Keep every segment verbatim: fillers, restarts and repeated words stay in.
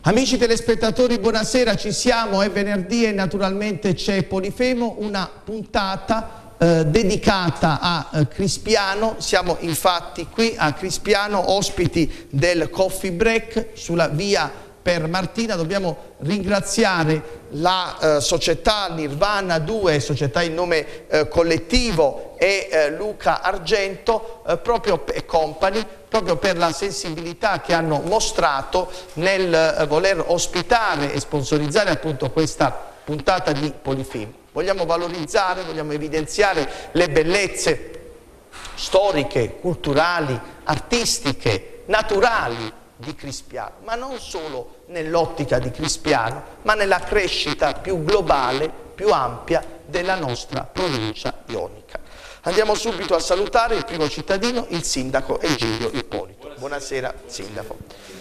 Amici telespettatori, buonasera, ci siamo, è venerdì e naturalmente c'è Polifemo, una puntata eh, dedicata a eh, Crispiano. Siamo infatti qui a Crispiano, ospiti del Coffee Break sulla via per Martina. Dobbiamo ringraziare la eh, società Nirvana due, società in nome eh, collettivo, e eh, Luca Argento eh, proprio e company, proprio per la sensibilità che hanno mostrato nel eh, voler ospitare e sponsorizzare appunto questa puntata di Polifemo. Vogliamo valorizzare, vogliamo evidenziare le bellezze storiche, culturali, artistiche, naturali di Crispiano, ma non solo nell'ottica di Crispiano, ma nella crescita più globale, più ampia della nostra provincia ionica. Andiamo subito a salutare il primo cittadino, il sindaco Egidio Ippolito. Buonasera, sindaco.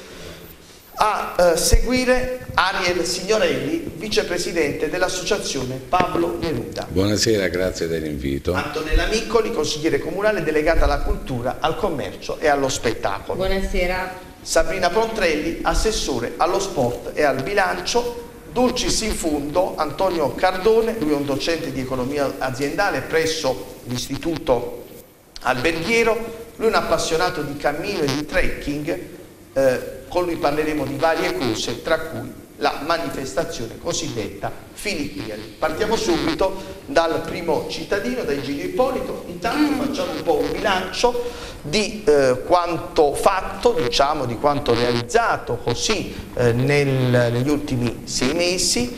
A eh, seguire Ariel Signorelli, vicepresidente dell'associazione Pablo Neruda. Buonasera, grazie dell'invito. Antonella Miccoli, consigliere comunale delegata alla cultura, al commercio e allo spettacolo. Buonasera. Sabrina Pontrelli, assessore allo sport e al bilancio. Dulcis in fundo Antonio Cardone, lui è un docente di economia aziendale presso l'Istituto Alberghiero, lui è un appassionato di cammino e di trekking, eh, con lui parleremo di varie cose, tra cui la manifestazione cosiddetta Filipiadi. Partiamo subito dal primo cittadino, da Egidio Ippolito. Intanto facciamo un po' un bilancio di eh, quanto fatto, diciamo, di quanto realizzato così eh, nel, negli ultimi sei mesi.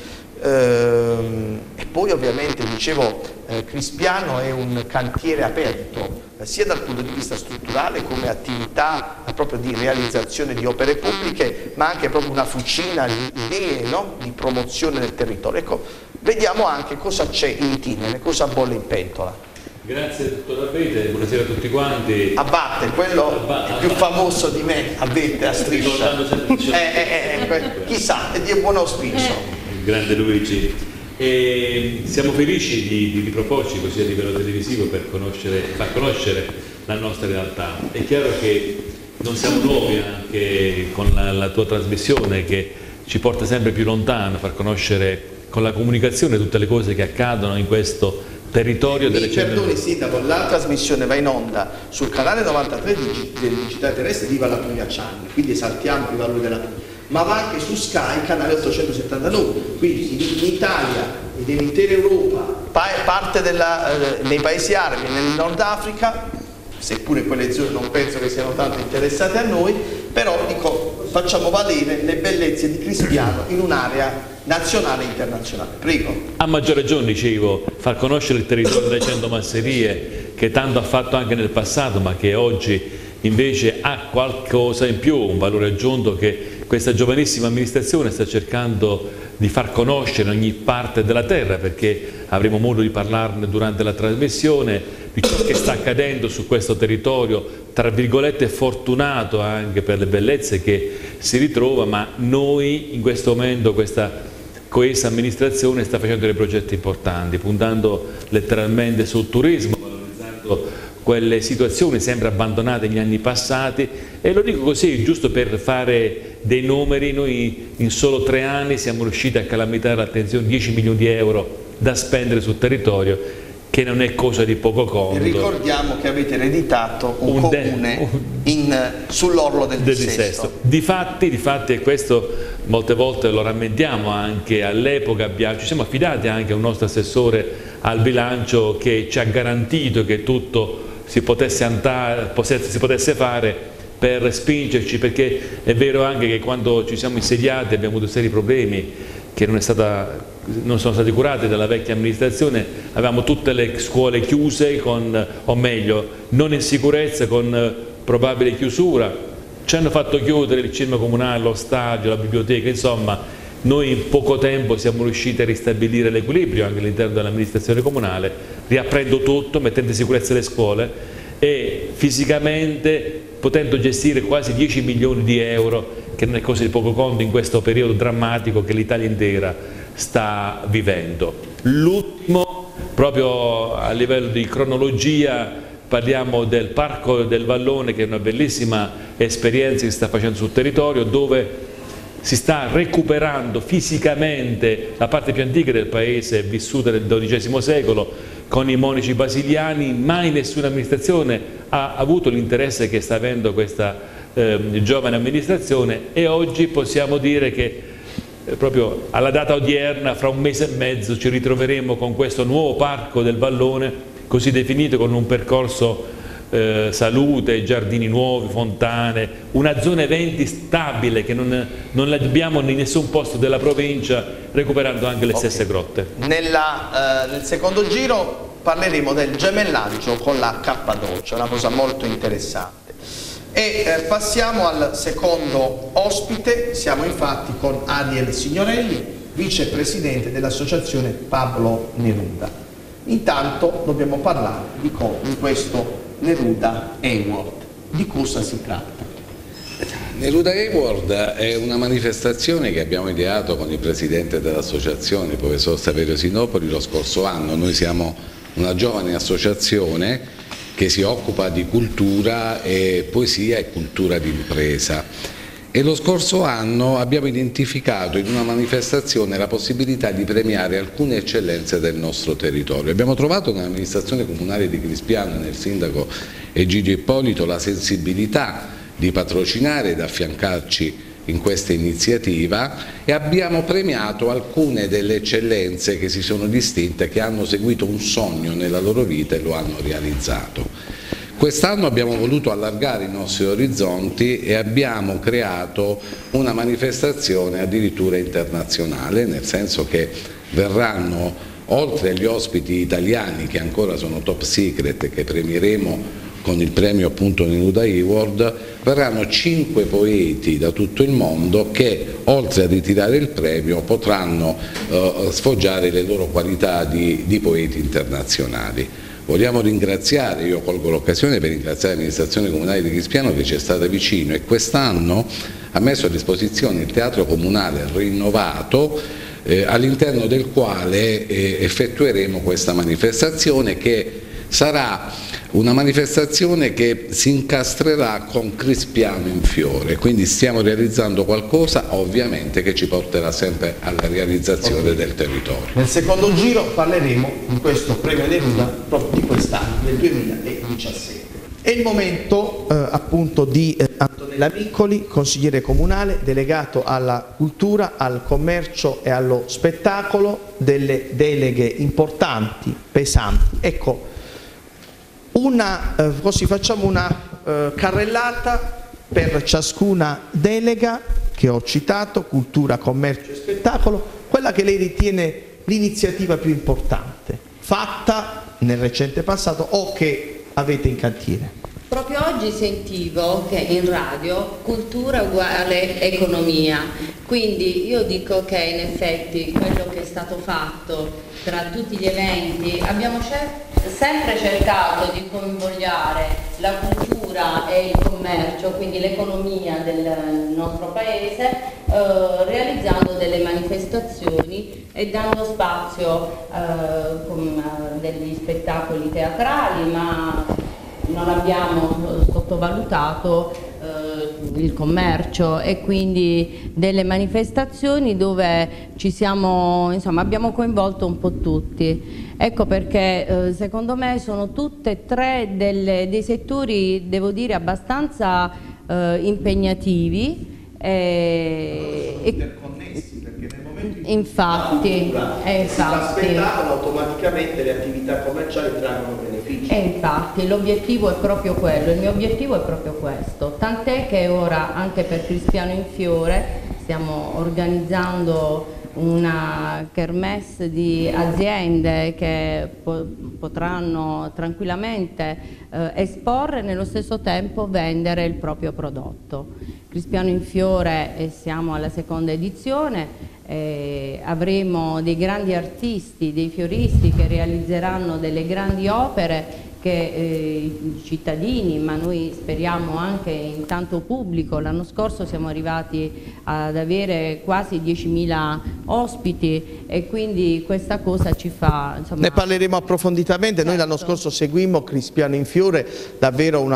Ehm, e poi ovviamente, dicevo, eh, Crispiano è un cantiere aperto eh, sia dal punto di vista strutturale come attività eh, proprio di realizzazione di opere pubbliche, ma anche proprio una fucina di idee, no? Di promozione del territorio. Ecco, vediamo anche cosa c'è in itinere, cosa bolle in pentola. Grazie dottor Abete, buonasera a tutti quanti. Abate, quello Abba, è più famoso di me, Abete a striscia. Eh, eh, eh, chissà, è di buon auspicio. Grande Luigi, e siamo felici di, di riproporci così a livello televisivo per conoscere, far conoscere la nostra realtà. È chiaro che non siamo nuovi anche con la, la tua trasmissione che ci porta sempre più lontano, far conoscere con la comunicazione tutte le cose che accadono in questo territorio. Mi perdoni sindaco, la trasmissione va in onda sul canale novantatré del Digitale Terrestre Viva la Puglia Channel, quindi esaltiamo i valori della Puglia, ma va anche su Sky, canale ottocentosettantanove, quindi in Italia e nell'intera Europa, parte della, eh, nei paesi arabi, nel Nord Africa, seppure quelle zone non penso che siano tanto interessate a noi, però dico, facciamo valere le bellezze di Crispiano in un'area nazionale e internazionale. Prego. A maggior ragione, dicevo, far conoscere il territorio delle cento masserie, che tanto ha fatto anche nel passato, ma che oggi invece ha qualcosa in più, un valore aggiunto che questa giovanissima amministrazione sta cercando di far conoscere in ogni parte della terra, perché avremo modo di parlarne durante la trasmissione, di ciò che sta accadendo su questo territorio, tra virgolette fortunato anche per le bellezze che si ritrova, ma noi in questo momento, questa coesa amministrazione sta facendo dei progetti importanti, puntando letteralmente sul turismo, valorizzando quelle situazioni sempre abbandonate negli anni passati, e lo dico così giusto per fare dei numeri. Noi in solo tre anni siamo riusciti a calamitare l'attenzione dieci milioni di euro da spendere sul territorio, che non è cosa di poco conto. E ricordiamo che avete ereditato un, un comune sull'orlo del, del dissesto. dissesto. Difatti, difatti, e questo molte volte lo rammentiamo anche all'epoca, ci siamo affidati anche a un nostro assessore al bilancio che ci ha garantito che tutto si potesse andare, si potesse fare per spingerci, perché è vero anche che quando ci siamo insediati abbiamo avuto seri problemi che non, è stata, non sono stati curati dalla vecchia amministrazione. Avevamo tutte le scuole chiuse, con, o meglio non in sicurezza, con probabile chiusura, ci hanno fatto chiudere il cinema comunale, lo stadio, la biblioteca, insomma noi in poco tempo siamo riusciti a ristabilire l'equilibrio anche all'interno dell'amministrazione comunale, riaprendo tutto, mettendo in sicurezza le scuole e fisicamente potendo gestire quasi dieci milioni di euro, che non è cosa di poco conto in questo periodo drammatico che l'Italia intera sta vivendo. L'ultimo, proprio a livello di cronologia, parliamo del Parco del Vallone, che è una bellissima esperienza che si sta facendo sul territorio, dove si sta recuperando fisicamente la parte più antica del paese, vissuta nel dodicesimo secolo, con i monaci basiliani. Mai nessuna amministrazione ha avuto l'interesse che sta avendo questa eh, giovane amministrazione, e oggi possiamo dire che eh, proprio alla data odierna, fra un mese e mezzo, ci ritroveremo con questo nuovo parco del Vallone, così definito, con un percorso Eh, salute, giardini nuovi, fontane, una zona eventi stabile che non, non abbiamo in nessun posto della provincia, recuperando anche le okay. stesse grotte. Nella, eh, nel secondo giro parleremo del gemellaggio con la Cappadocia, una cosa molto interessante. E eh, passiamo al secondo ospite. Siamo infatti con Adiel Signorelli, vicepresidente dell'associazione Pablo Neruda. Intanto dobbiamo parlare di, di questo Neruda Award. Di cosa si tratta? Neruda Award è una manifestazione che abbiamo ideato con il presidente dell'associazione, il professor Saverio Sinopoli, lo scorso anno. Noi siamo una giovane associazione che si occupa di cultura e poesia e cultura d'impresa. E lo scorso anno abbiamo identificato in una manifestazione la possibilità di premiare alcune eccellenze del nostro territorio. Abbiamo trovato nell'amministrazione comunale di Crispiano e nel sindaco Egidio Ippolito la sensibilità di patrocinare ed affiancarci in questa iniziativa, e abbiamo premiato alcune delle eccellenze che si sono distinte, che hanno seguito un sogno nella loro vita e lo hanno realizzato. Quest'anno abbiamo voluto allargare i nostri orizzonti e abbiamo creato una manifestazione addirittura internazionale, nel senso che verranno, oltre agli ospiti italiani che ancora sono top secret e che premieremo con il premio appunto Neruda Award, verranno cinque poeti da tutto il mondo che, oltre a ritirare il premio, potranno eh, sfoggiare le loro qualità di, di poeti internazionali. Vogliamo ringraziare, io colgo l'occasione per ringraziare l'amministrazione comunale di Crispiano che ci è stata vicino, e quest'anno ha messo a disposizione il teatro comunale rinnovato, eh, all'interno del quale eh, effettueremo questa manifestazione, che sarà una manifestazione che si incastrerà con Crispiano in fiore, quindi stiamo realizzando qualcosa ovviamente che ci porterà sempre alla realizzazione okay. del territorio. Nel secondo giro parleremo di questo premio Neruda proprio di quest'anno, del duemiladiciassette. È il momento eh, appunto di eh, Antonella Miccoli, consigliere comunale delegato alla cultura, al commercio e allo spettacolo, delle deleghe importanti, pesanti. Ecco, Una, eh, così facciamo una eh, carrellata per ciascuna delega che ho citato: cultura, commercio e spettacolo, quella che lei ritiene l'iniziativa più importante fatta nel recente passato o che avete in cantiere. Proprio oggi sentivo che in radio cultura uguale economia, quindi io dico che in effetti quello che è stato fatto tra tutti gli eventi, abbiamo sempre cercato di coinvolgere la cultura e il commercio, quindi l'economia del nostro paese, eh, realizzando delle manifestazioni e dando spazio eh, con eh, degli spettacoli teatrali, ma non abbiamo sottovalutato eh, il commercio, e quindi delle manifestazioni dove ci siamo, insomma, abbiamo coinvolto un po' tutti. Ecco perché eh, secondo me sono tutte e tre delle, dei settori, devo dire, abbastanza eh, impegnativi e, interconnessi, perché nel momento in cui infatti, la eh, infatti si aspettavano, automaticamente le attività commerciali traggono benefici. E infatti l'obiettivo è proprio quello, il mio obiettivo è proprio questo, tant'è che ora anche per Crispiano in Fiore stiamo organizzando una kermesse di aziende che po potranno tranquillamente eh, esporre e nello stesso tempo vendere il proprio prodotto. Crispiano in Fiore, e siamo alla seconda edizione, eh, avremo dei grandi artisti, dei fioristi che realizzeranno delle grandi opere che eh, i cittadini, ma noi speriamo anche in tanto pubblico. L'anno scorso siamo arrivati ad avere quasi diecimila ospiti e quindi questa cosa ci fa, insomma... Ne parleremo approfonditamente. Certo. Noi l'anno scorso seguimmo Crispiano in Fiore, davvero una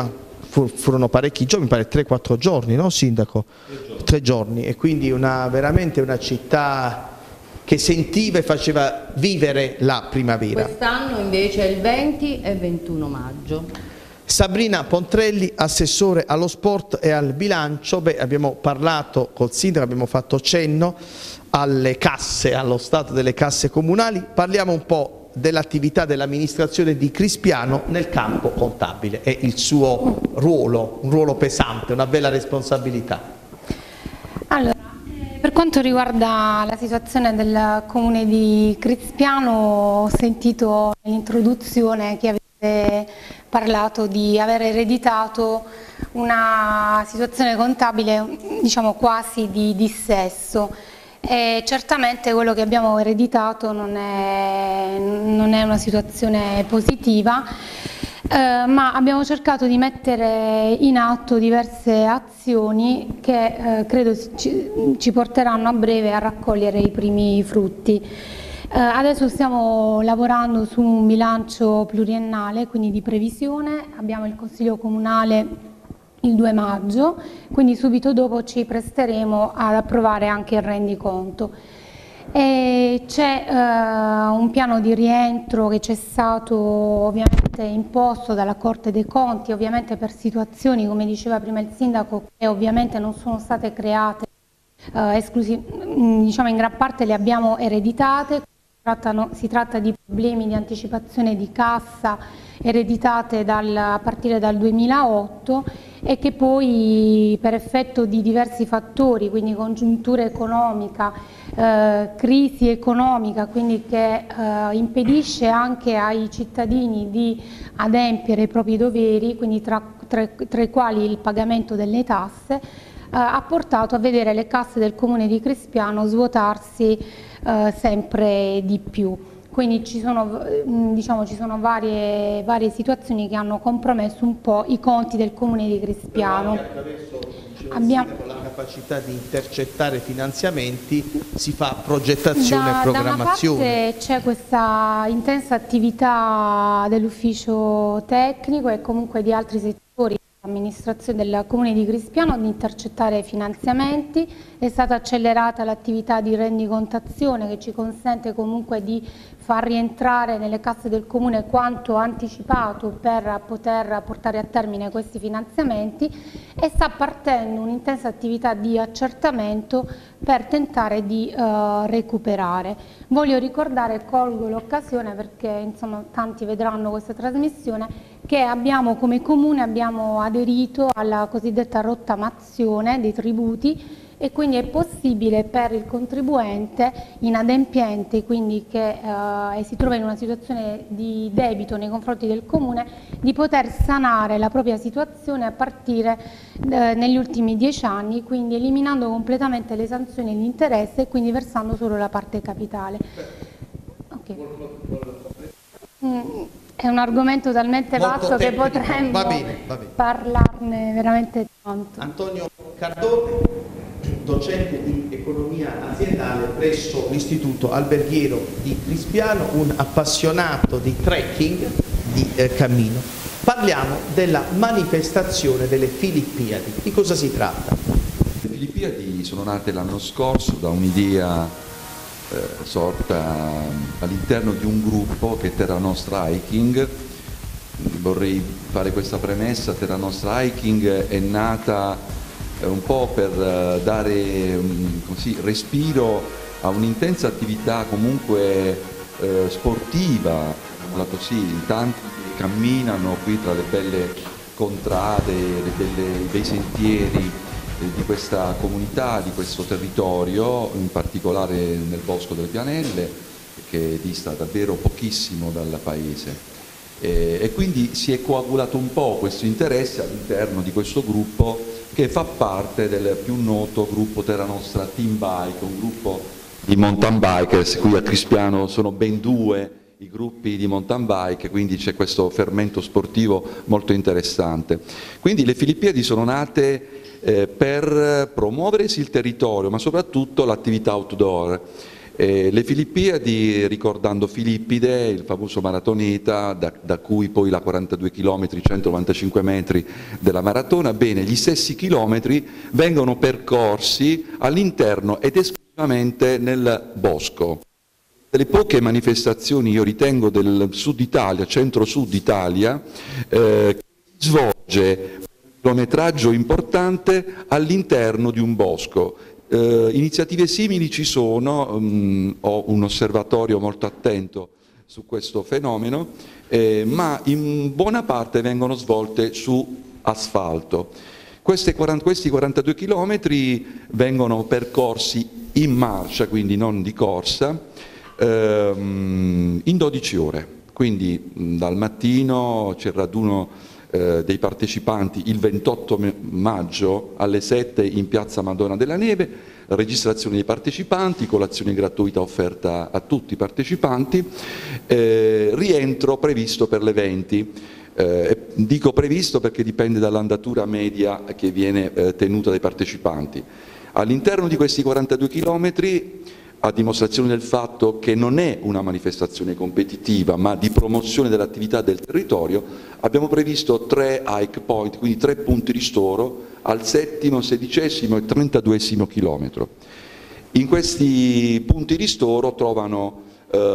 furono parecchi giorni, mi pare tre quattro giorni, no Sindaco? Tre giorni. Tre giorni, e quindi una, veramente una città che sentiva e faceva vivere la primavera. Quest'anno invece è il venti e ventuno maggio. Sabrina Pontrelli, assessore allo sport e al bilancio. Beh, abbiamo parlato col sindaco, abbiamo fatto cenno alle casse, allo stato delle casse comunali. Parliamo un po' dell'attività dell'amministrazione di Crispiano nel campo contabile e il suo ruolo, un ruolo pesante, una bella responsabilità. Allora, per quanto riguarda la situazione del comune di Crispiano, ho sentito nell'introduzione che avete parlato di aver ereditato una situazione contabile, diciamo, quasi di dissesto. E certamente quello che abbiamo ereditato non è, non è una situazione positiva, eh, ma abbiamo cercato di mettere in atto diverse azioni che eh, credo ci, ci porteranno a breve a raccogliere i primi frutti. Eh, adesso stiamo lavorando su un bilancio pluriennale, quindi di previsione. Abbiamo il Consiglio Comunale il due maggio, quindi subito dopo ci presteremo ad approvare anche il rendiconto. C'è eh, un piano di rientro che c'è stato ovviamente imposto dalla Corte dei Conti, ovviamente per situazioni, come diceva prima il Sindaco, che ovviamente non sono state create, eh, esclusiv- diciamo in gran parte le abbiamo ereditate. Trattano, si tratta di problemi di anticipazione di cassa ereditate dal, a partire dal duemilaotto e che poi per effetto di diversi fattori, quindi congiuntura economica, eh, crisi economica, quindi che eh, impedisce anche ai cittadini di adempiere ai propri doveri, quindi tra, tra, tra i quali il pagamento delle tasse, eh, ha portato a vedere le casse del comune di Crispiano svuotarsi eh, sempre di più. Quindi ci sono, diciamo, ci sono varie, varie situazioni che hanno compromesso un po' i conti del comune di Crispiano. Attraverso, abbiamo la capacità di intercettare finanziamenti, si fa progettazione da, e programmazione. Da una parte c'è questa intensa attività dell'ufficio tecnico e comunque di altri settori dell'amministrazione del comune di Crispiano di intercettare finanziamenti. È stata accelerata l'attività di rendicontazione che ci consente comunque di far rientrare nelle casse del comune quanto anticipato per poter portare a termine questi finanziamenti, e sta partendo un'intensa attività di accertamento per tentare di eh, recuperare. Voglio ricordare, colgo l'occasione perché insomma tanti vedranno questa trasmissione, che abbiamo come comune abbiamo aderito alla cosiddetta rottamazione dei tributi, e quindi è possibile per il contribuente inadempiente, quindi che eh, si trova in una situazione di debito nei confronti del comune, di poter sanare la propria situazione a partire eh, negli ultimi dieci anni, quindi eliminando completamente le sanzioni e gli interessi e quindi versando solo la parte capitale. Okay. Mm. È un argomento talmente molto vasto tecnico. Che potremmo va bene, va bene. parlarne veramente tanto. Antonio Cardone, docente di economia aziendale presso l'Istituto Alberghiero di Crispiano, un appassionato di trekking, di eh, cammino. Parliamo della manifestazione delle Filimpiadi. Di cosa si tratta? Le Filimpiadi sono nate l'anno scorso da un'idea Eh, sorta all'interno di un gruppo che è Terra Nostra Hiking. Vorrei fare questa premessa: Terra Nostra Hiking è nata eh, un po' per eh, dare um, così, respiro a un'intensa attività comunque eh, sportiva, così, tanti che camminano qui tra le belle contrade, le belle, i bei sentieri di questa comunità, di questo territorio, in particolare nel Bosco delle Pianelle, che dista davvero pochissimo dal paese. E, e quindi si è coagulato un po' questo interesse all'interno di questo gruppo, che fa parte del più noto gruppo Terra Nostra Team Bike, un gruppo di mountain bikers. Qui a Crispiano sono ben due i gruppi di mountain bike, quindi c'è questo fermento sportivo molto interessante. Quindi le Filimpiadi sono nate Eh, per promuovere sì il territorio, ma soprattutto l'attività outdoor. Eh, le Filimpiadi, ricordando Filippide, il famoso maratoneta, da, da cui poi la quarantadue chilometri, centonovantacinque metri della maratona, bene, gli stessi chilometri vengono percorsi all'interno ed esclusivamente nel bosco. Delle poche manifestazioni, io ritengo, del sud Italia, centro-sud Italia, eh, che svolge un chilometraggio importante all'interno di un bosco. Eh, iniziative simili ci sono, um, ho un osservatorio molto attento su questo fenomeno, eh, ma in buona parte vengono svolte su asfalto. Queste, questi quarantadue chilometri vengono percorsi in marcia, quindi non di corsa, in dodici ore, quindi dal mattino c'è il raduno eh, dei partecipanti il ventotto maggio alle sette in piazza Madonna della Neve, registrazione dei partecipanti, colazione gratuita offerta a tutti i partecipanti, eh, rientro previsto per le venti. Eh, dico previsto perché dipende dall'andatura media che viene eh, tenuta dai partecipanti. All'interno di questi quarantadue chilometri, a dimostrazione del fatto che non è una manifestazione competitiva ma di promozione dell'attività del territorio, abbiamo previsto tre hike point, quindi tre punti ristoro al settimo, sedicesimo e trentaduesimo chilometro. In questi punti ristoro trovano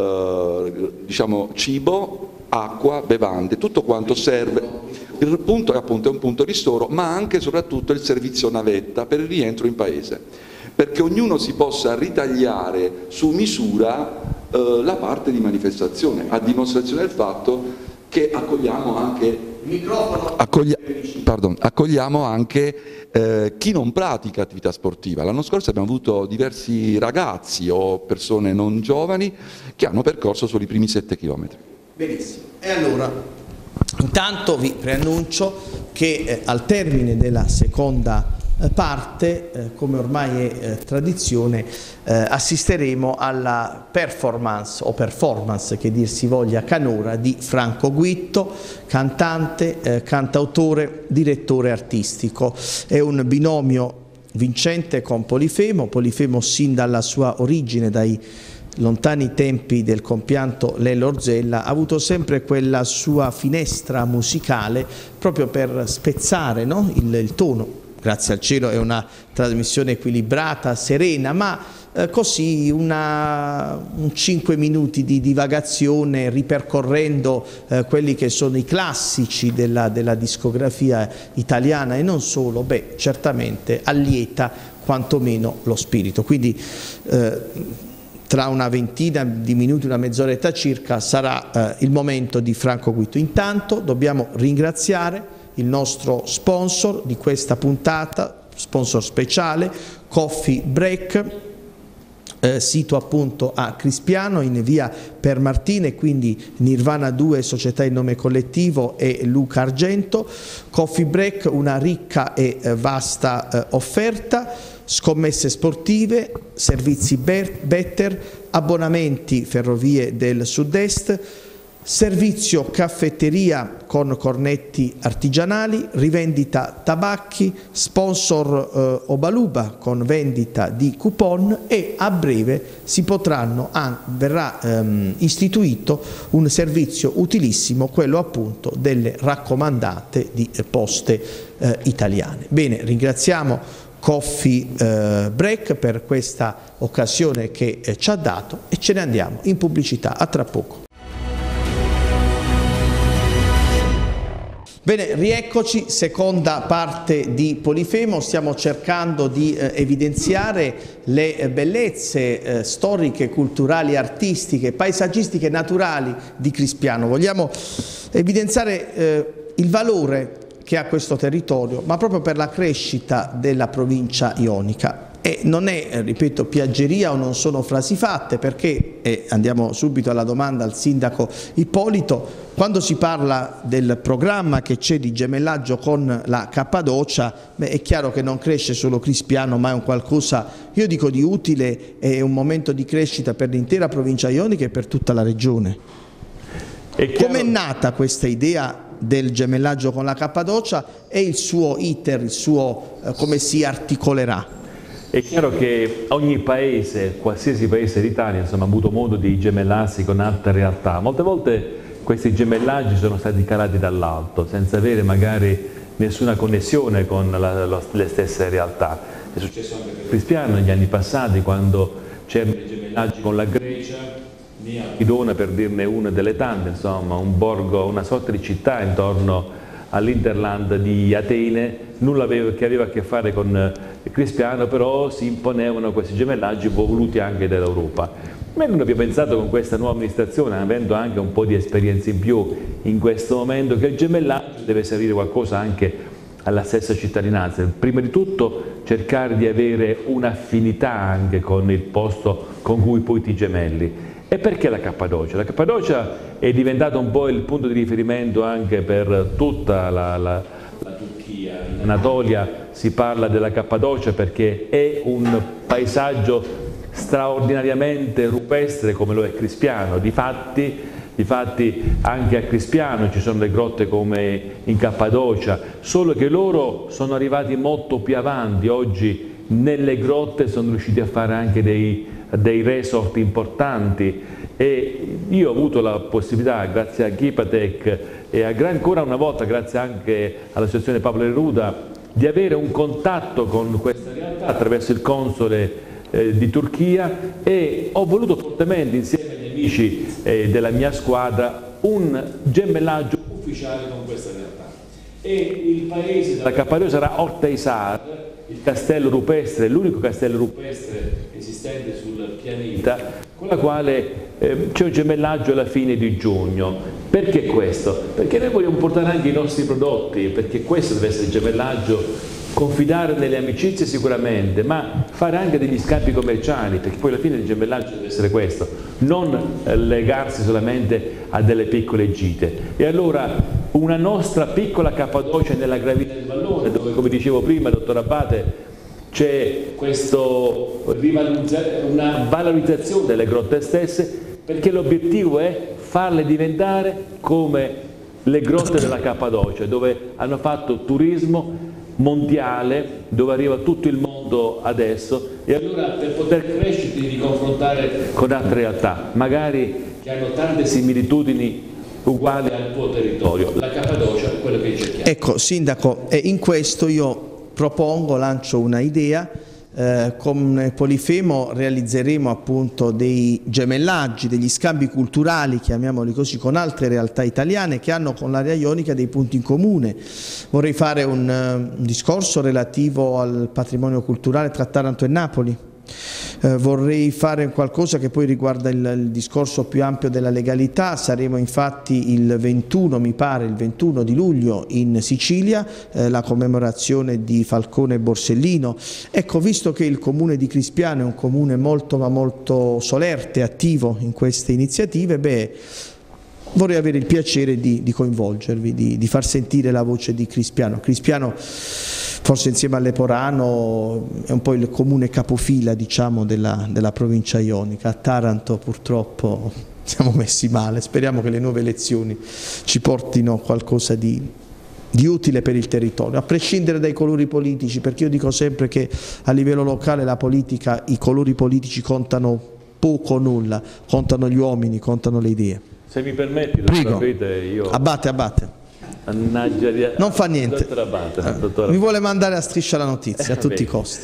eh, diciamo, cibo, acqua, bevande, tutto quanto serve. Il punto è appunto un punto ristoro, ma anche e soprattutto il servizio navetta per il rientro in paese, perché ognuno si possa ritagliare su misura eh, la parte di manifestazione, a dimostrazione del fatto che accogliamo anche, accoglia, pardon, accogliamo anche eh, chi non pratica attività sportiva. L'anno scorso abbiamo avuto diversi ragazzi o persone non giovani che hanno percorso solo i primi sette chilometri. Benissimo, e allora intanto vi preannuncio che eh, al termine della seconda parte, eh, come ormai è eh, tradizione, eh, assisteremo alla performance o performance che dir si voglia canora di Franco Guitto, cantante, eh, cantautore, direttore artistico. È un binomio vincente con Polifemo, Polifemo sin dalla sua origine, dai lontani tempi del compianto Lello Orzella, ha avuto sempre quella sua finestra musicale proprio per spezzare, no? il, il tono. Grazie al cielo è una trasmissione equilibrata, serena, ma eh, così una, un cinque minuti di divagazione ripercorrendo eh, quelli che sono i classici della, della discografia italiana e non solo, beh, certamente allieta quantomeno lo spirito. Quindi eh, tra una ventina di minuti, una mezz'oretta circa, sarà eh, il momento di Franco Guitto. Intanto dobbiamo ringraziare il nostro sponsor di questa puntata, sponsor speciale, Coffee Break, eh, sito appunto a Crispiano in via Permartine, quindi Nirvana due, società in nome collettivo, e Luca Argento. Coffee Break, una ricca e eh, vasta eh, offerta, scommesse sportive, servizi better, abbonamenti Ferrovie del Sud-Est, servizio caffetteria con cornetti artigianali, rivendita tabacchi, sponsor eh, Obaluba con vendita di coupon, e a breve si potranno, ah, verrà ehm, istituito un servizio utilissimo, quello appunto delle raccomandate di eh, poste eh, italiane. Bene, ringraziamo Coffee eh, Break per questa occasione che eh, ci ha dato, e ce ne andiamo in pubblicità. A tra poco. Bene, rieccoci, seconda parte di Polifemo. Stiamo cercando di eh, evidenziare le eh, bellezze eh, storiche, culturali, artistiche, paesaggistiche, naturali di Crispiano. Vogliamo evidenziare eh, il valore che ha questo territorio, ma proprio per la crescita della provincia ionica. E non è, ripeto, piaggeria o non sono frasi fatte, perché, e andiamo subito alla domanda al sindaco Ippolito, quando si parla del programma che c'è di gemellaggio con la Cappadocia, beh, è chiaro che non cresce solo Crispiano, ma è un qualcosa, io dico, di utile, e un momento di crescita per l'intera provincia ionica e per tutta la regione. Come è nata questa idea del gemellaggio con la Cappadocia e il suo iter, il suo, eh, come si articolerà? È chiaro che ogni paese, qualsiasi paese d'Italia, insomma, ha avuto modo di gemellarsi con altre realtà. Molte volte questi gemellaggi sono stati calati dall'alto, senza avere magari nessuna connessione con la, la, le stesse realtà. È successo anche per Crispiano negli anni passati, quando c'erano i gemellaggi con la Grecia, Neapidona per dirne una delle tante, insomma, un borgo, una sorta di città intorno all'Interland di Atene, nulla aveva, che aveva a che fare con Crispiano, però si imponevano questi gemellaggi voluti anche dall'Europa. Mentre noi abbiamo pensato con questa nuova amministrazione, avendo anche un po' di esperienza in più in questo momento, che il gemellaggio deve servire qualcosa anche alla stessa cittadinanza. Prima di tutto cercare di avere un'affinità anche con il posto con cui poi ti gemelli. E perché la Cappadocia? La Cappadocia è diventata un po' il punto di riferimento anche per tutta la, la, la Turchia. In Anatolia si parla della Cappadocia perché è un paesaggio straordinariamente rupestre come lo è Crispiano. Difatti, difatti anche a Crispiano ci sono le grotte come in Cappadocia, solo che loro sono arrivati molto più avanti. Oggi nelle grotte sono riusciti a fare anche dei dei resort importanti, e io ho avuto la possibilità, grazie a Ghipatec e a, ancora una volta grazie anche all'associazione Pablo Neruda, di avere un contatto con questa realtà attraverso il console eh, di Turchia, e ho voluto fortemente insieme agli amici eh, della mia squadra un gemellaggio ufficiale con questa realtà. E il paese della Cappadocia sarà Ortaisar, il castello rupestre, l'unico castello rupestre esistente sul pianeta, con la quale eh, c'è un gemellaggio alla fine di giugno. Perché questo? Perché noi vogliamo portare anche i nostri prodotti, perché questo deve essere il gemellaggio, confidare nelle amicizie sicuramente, ma fare anche degli scambi commerciali, perché poi alla fine il gemellaggio deve essere questo, non eh, legarsi solamente a delle piccole gite. E allora una nostra piccola Cappadocia nella Gravina del Vallone, dove, come dicevo prima, dottor Abate, c'è questo una valorizzazione delle grotte stesse, perché l'obiettivo è farle diventare come le grotte della Cappadocia, dove hanno fatto turismo mondiale, dove arriva tutto il mondo adesso, e allora per poter crescere devi confrontare con altre realtà, magari che hanno tante similitudini uguali al tuo territorio. La Cappadocia è quello che cerchiamo. Ecco, Sindaco, in questo io propongo, lancio una idea. Eh, con Polifemo realizzeremo appunto dei gemellaggi, degli scambi culturali, chiamiamoli così, con altre realtà italiane che hanno con l'area ionica dei punti in comune. Vorrei fare un, un discorso relativo al patrimonio culturale tra Taranto e Napoli. Eh, vorrei fare qualcosa che poi riguarda il, il discorso più ampio della legalità. Saremo infatti il ventuno, mi pare, il ventuno di luglio in Sicilia, eh, la commemorazione di Falcone e Borsellino. Ecco, visto che il comune di Crispiano è un comune molto ma molto solerte e attivo in queste iniziative, beh, vorrei avere il piacere di, di coinvolgervi, di, di far sentire la voce di Crispiano. Crispiano, forse insieme a Leporano, è un po' il comune capofila, diciamo, della, della provincia ionica. A Taranto purtroppo siamo messi male, speriamo che le nuove elezioni ci portino qualcosa di, di utile per il territorio, a prescindere dai colori politici, perché io dico sempre che a livello locale la politica, i colori politici contano poco o nulla, contano gli uomini, contano le idee. Se mi permetti, dottor Abate, io... Abate, Abate. Annaggia... Non fa niente, dottor Abate, eh, dottor... mi vuole mandare a Striscia la notizia a tutti i costi.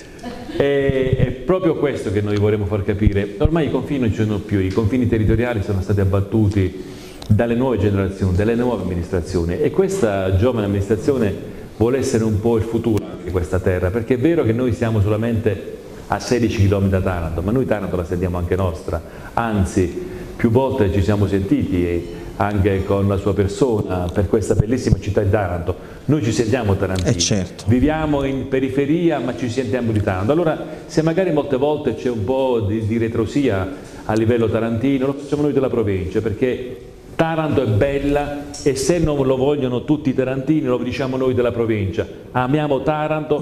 È, è proprio questo che noi vorremmo far capire. Ormai i confini non ci sono più, i confini territoriali sono stati abbattuti dalle nuove generazioni, dalle nuove amministrazioni, e questa giovane amministrazione vuole essere un po' il futuro di questa terra, perché è vero che noi siamo solamente a sedici chilometri da Taranto, ma noi Taranto la sentiamo anche nostra, anzi più volte ci siamo sentiti anche con la sua persona per questa bellissima città di Taranto. Noi ci sentiamo tarantini, eh certo. Viviamo in periferia ma ci sentiamo di Taranto. Allora se magari molte volte c'è un po' di, di retrosia a livello tarantino, lo facciamo noi della provincia, perché Taranto è bella, e se non lo vogliono tutti i tarantini lo diciamo noi della provincia. Amiamo Taranto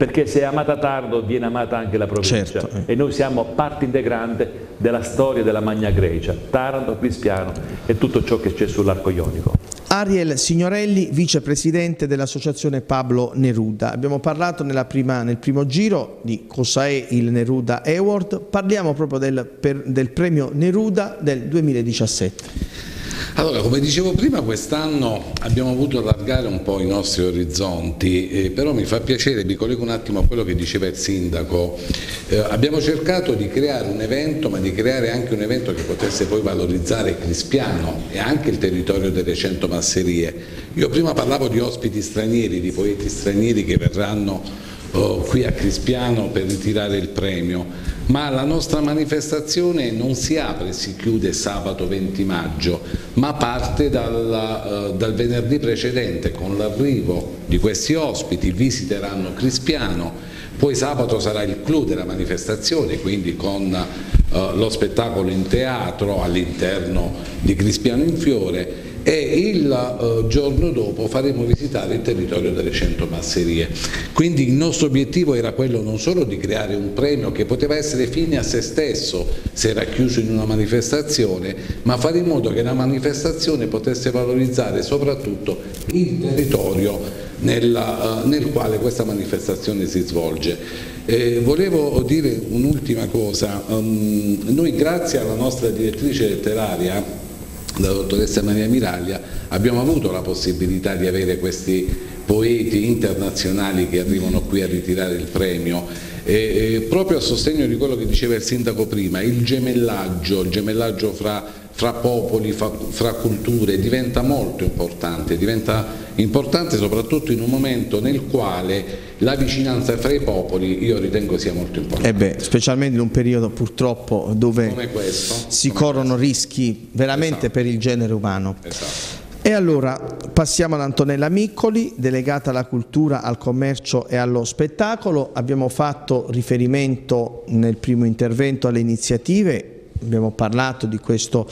perché se è amata tardo viene amata anche la provincia, certo. E noi siamo parte integrante della storia della Magna Grecia, Taranto, Crispiano e tutto ciò che c'è sull'arco ionico. Ariel Signorelli, vicepresidente dell'associazione Pablo Neruda. Abbiamo parlato nella prima, nel primo giro di cosa è il Neruda Award, parliamo proprio del, per, del premio Neruda del duemiladiciassette. Allora, come dicevo prima, quest'anno abbiamo voluto allargare un po' i nostri orizzonti, eh, però mi fa piacere, mi collego un attimo a quello che diceva il sindaco, eh, abbiamo cercato di creare un evento, ma di creare anche un evento che potesse poi valorizzare Crispiano e anche il territorio delle cento masserie. Io prima parlavo di ospiti stranieri, di poeti stranieri che verranno oh, qui a Crispiano per ritirare il premio, ma la nostra manifestazione non si apre e si chiude sabato venti maggio, ma parte dal, uh, dal venerdì precedente con l'arrivo di questi ospiti, visiteranno Crispiano, poi sabato sarà il clou della manifestazione, quindi con uh, lo spettacolo in teatro all'interno di Crispiano in Fiore, e il uh, giorno dopo faremo visitare il territorio delle cento masserie. Quindi il nostro obiettivo era quello non solo di creare un premio che poteva essere fine a se stesso se era chiuso in una manifestazione, ma fare in modo che la manifestazione potesse valorizzare soprattutto il territorio nella, uh, nel quale questa manifestazione si svolge. Eh, volevo dire un'ultima cosa, um, noi grazie alla nostra direttrice letteraria, la dottoressa Maria Miraglia, abbiamo avuto la possibilità di avere questi poeti internazionali che arrivano qui a ritirare il premio, e, e proprio a sostegno di quello che diceva il sindaco prima, il gemellaggio, il gemellaggio fra, fra popoli, fra, fra culture diventa molto importante, diventa importante soprattutto in un momento nel quale la vicinanza fra i popoli io ritengo sia molto importante. Eh beh, specialmente in un periodo purtroppo dove come questo, si come corrono questo. rischi veramente esatto. per il genere umano. Esatto. E allora passiamo ad Antonella Miccoli, delegata alla cultura, al commercio e allo spettacolo. Abbiamo fatto riferimento nel primo intervento alle iniziative, abbiamo parlato di questo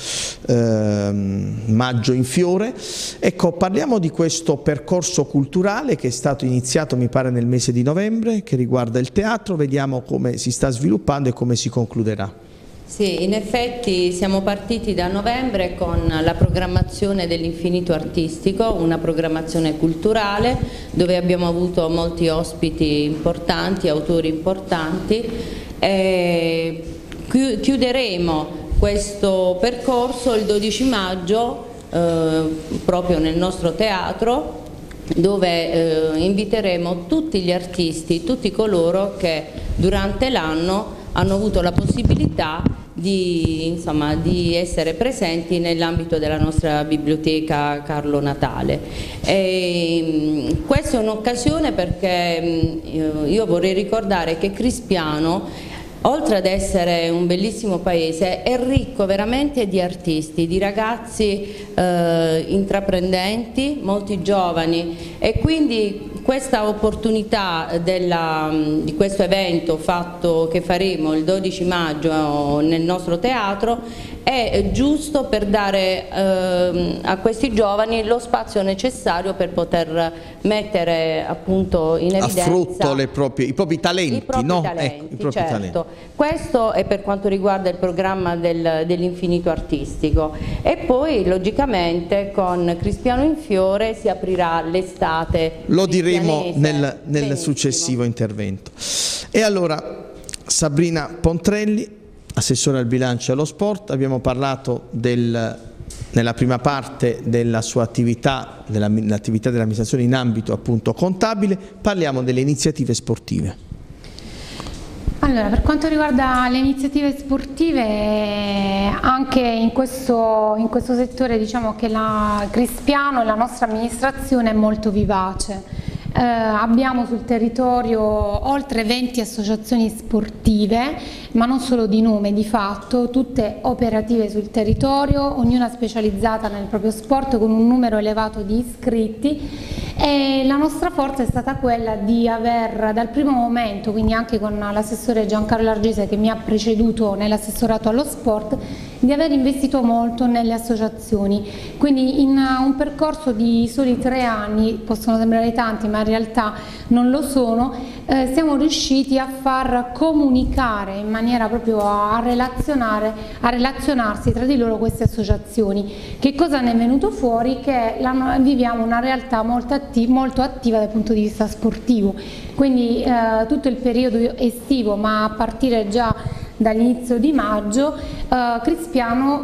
eh, Maggio in Fiore. Ecco, parliamo di questo percorso culturale che è stato iniziato mi pare nel mese di novembre, che riguarda il teatro, vediamo come si sta sviluppando e come si concluderà. Sì, in effetti siamo partiti da novembre con la programmazione dell'Infinito Artistico, una programmazione culturale dove abbiamo avuto molti ospiti importanti, autori importanti. E chiuderemo questo percorso il dodici maggio eh, proprio nel nostro teatro, dove eh, inviteremo tutti gli artisti, tutti coloro che durante l'anno hanno avuto la possibilità di, insomma, di essere presenti nell'ambito della nostra biblioteca Carlo Natale. E, questa è un'occasione perché io vorrei ricordare che Crispiano, oltre ad essere un bellissimo paese, è ricco veramente di artisti, di ragazzi eh, intraprendenti, molti giovani, e quindi questa opportunità della, di questo evento fatto, che faremo il dodici maggio nel nostro teatro, è giusto per dare eh, a questi giovani lo spazio necessario per poter mettere appunto in evidenza a frutto le proprie, i propri talenti, i propri no? talenti, ecco, i propri certo. talenti. Questo è per quanto riguarda il programma del, dell'Infinito Artistico, e poi logicamente con Crispiano in Fiore si aprirà l'estate. Lo diremo nel, nel successivo intervento. E allora Sabrina Pontrelli, assessore al bilancio e allo sport, abbiamo parlato del, nella prima parte della sua attività, dell'attività dell'amministrazione in ambito appunto contabile, parliamo delle iniziative sportive. Allora, per quanto riguarda le iniziative sportive, anche in questo, in questo settore diciamo che la Crispiano e la nostra amministrazione è molto vivace. Eh, abbiamo sul territorio oltre venti associazioni sportive, ma non solo di nome, di fatto, tutte operative sul territorio, ognuna specializzata nel proprio sport con un numero elevato di iscritti, e la nostra forza è stata quella di aver dal primo momento, quindi anche con l'assessore Giancarlo Argese che mi ha preceduto nell'assessorato allo sport, di aver investito molto nelle associazioni. Quindi in un percorso di soli tre anni, possono sembrare tanti ma in realtà non lo sono, eh, siamo riusciti a far comunicare in maniera proprio a relazionare, a relazionarsi tra di loro queste associazioni. Che cosa ne è venuto fuori? Che la, viviamo una realtà molto, atti molto attiva dal punto di vista sportivo, quindi eh, tutto il periodo estivo, ma a partire già dall'inizio di maggio, eh, Crispiano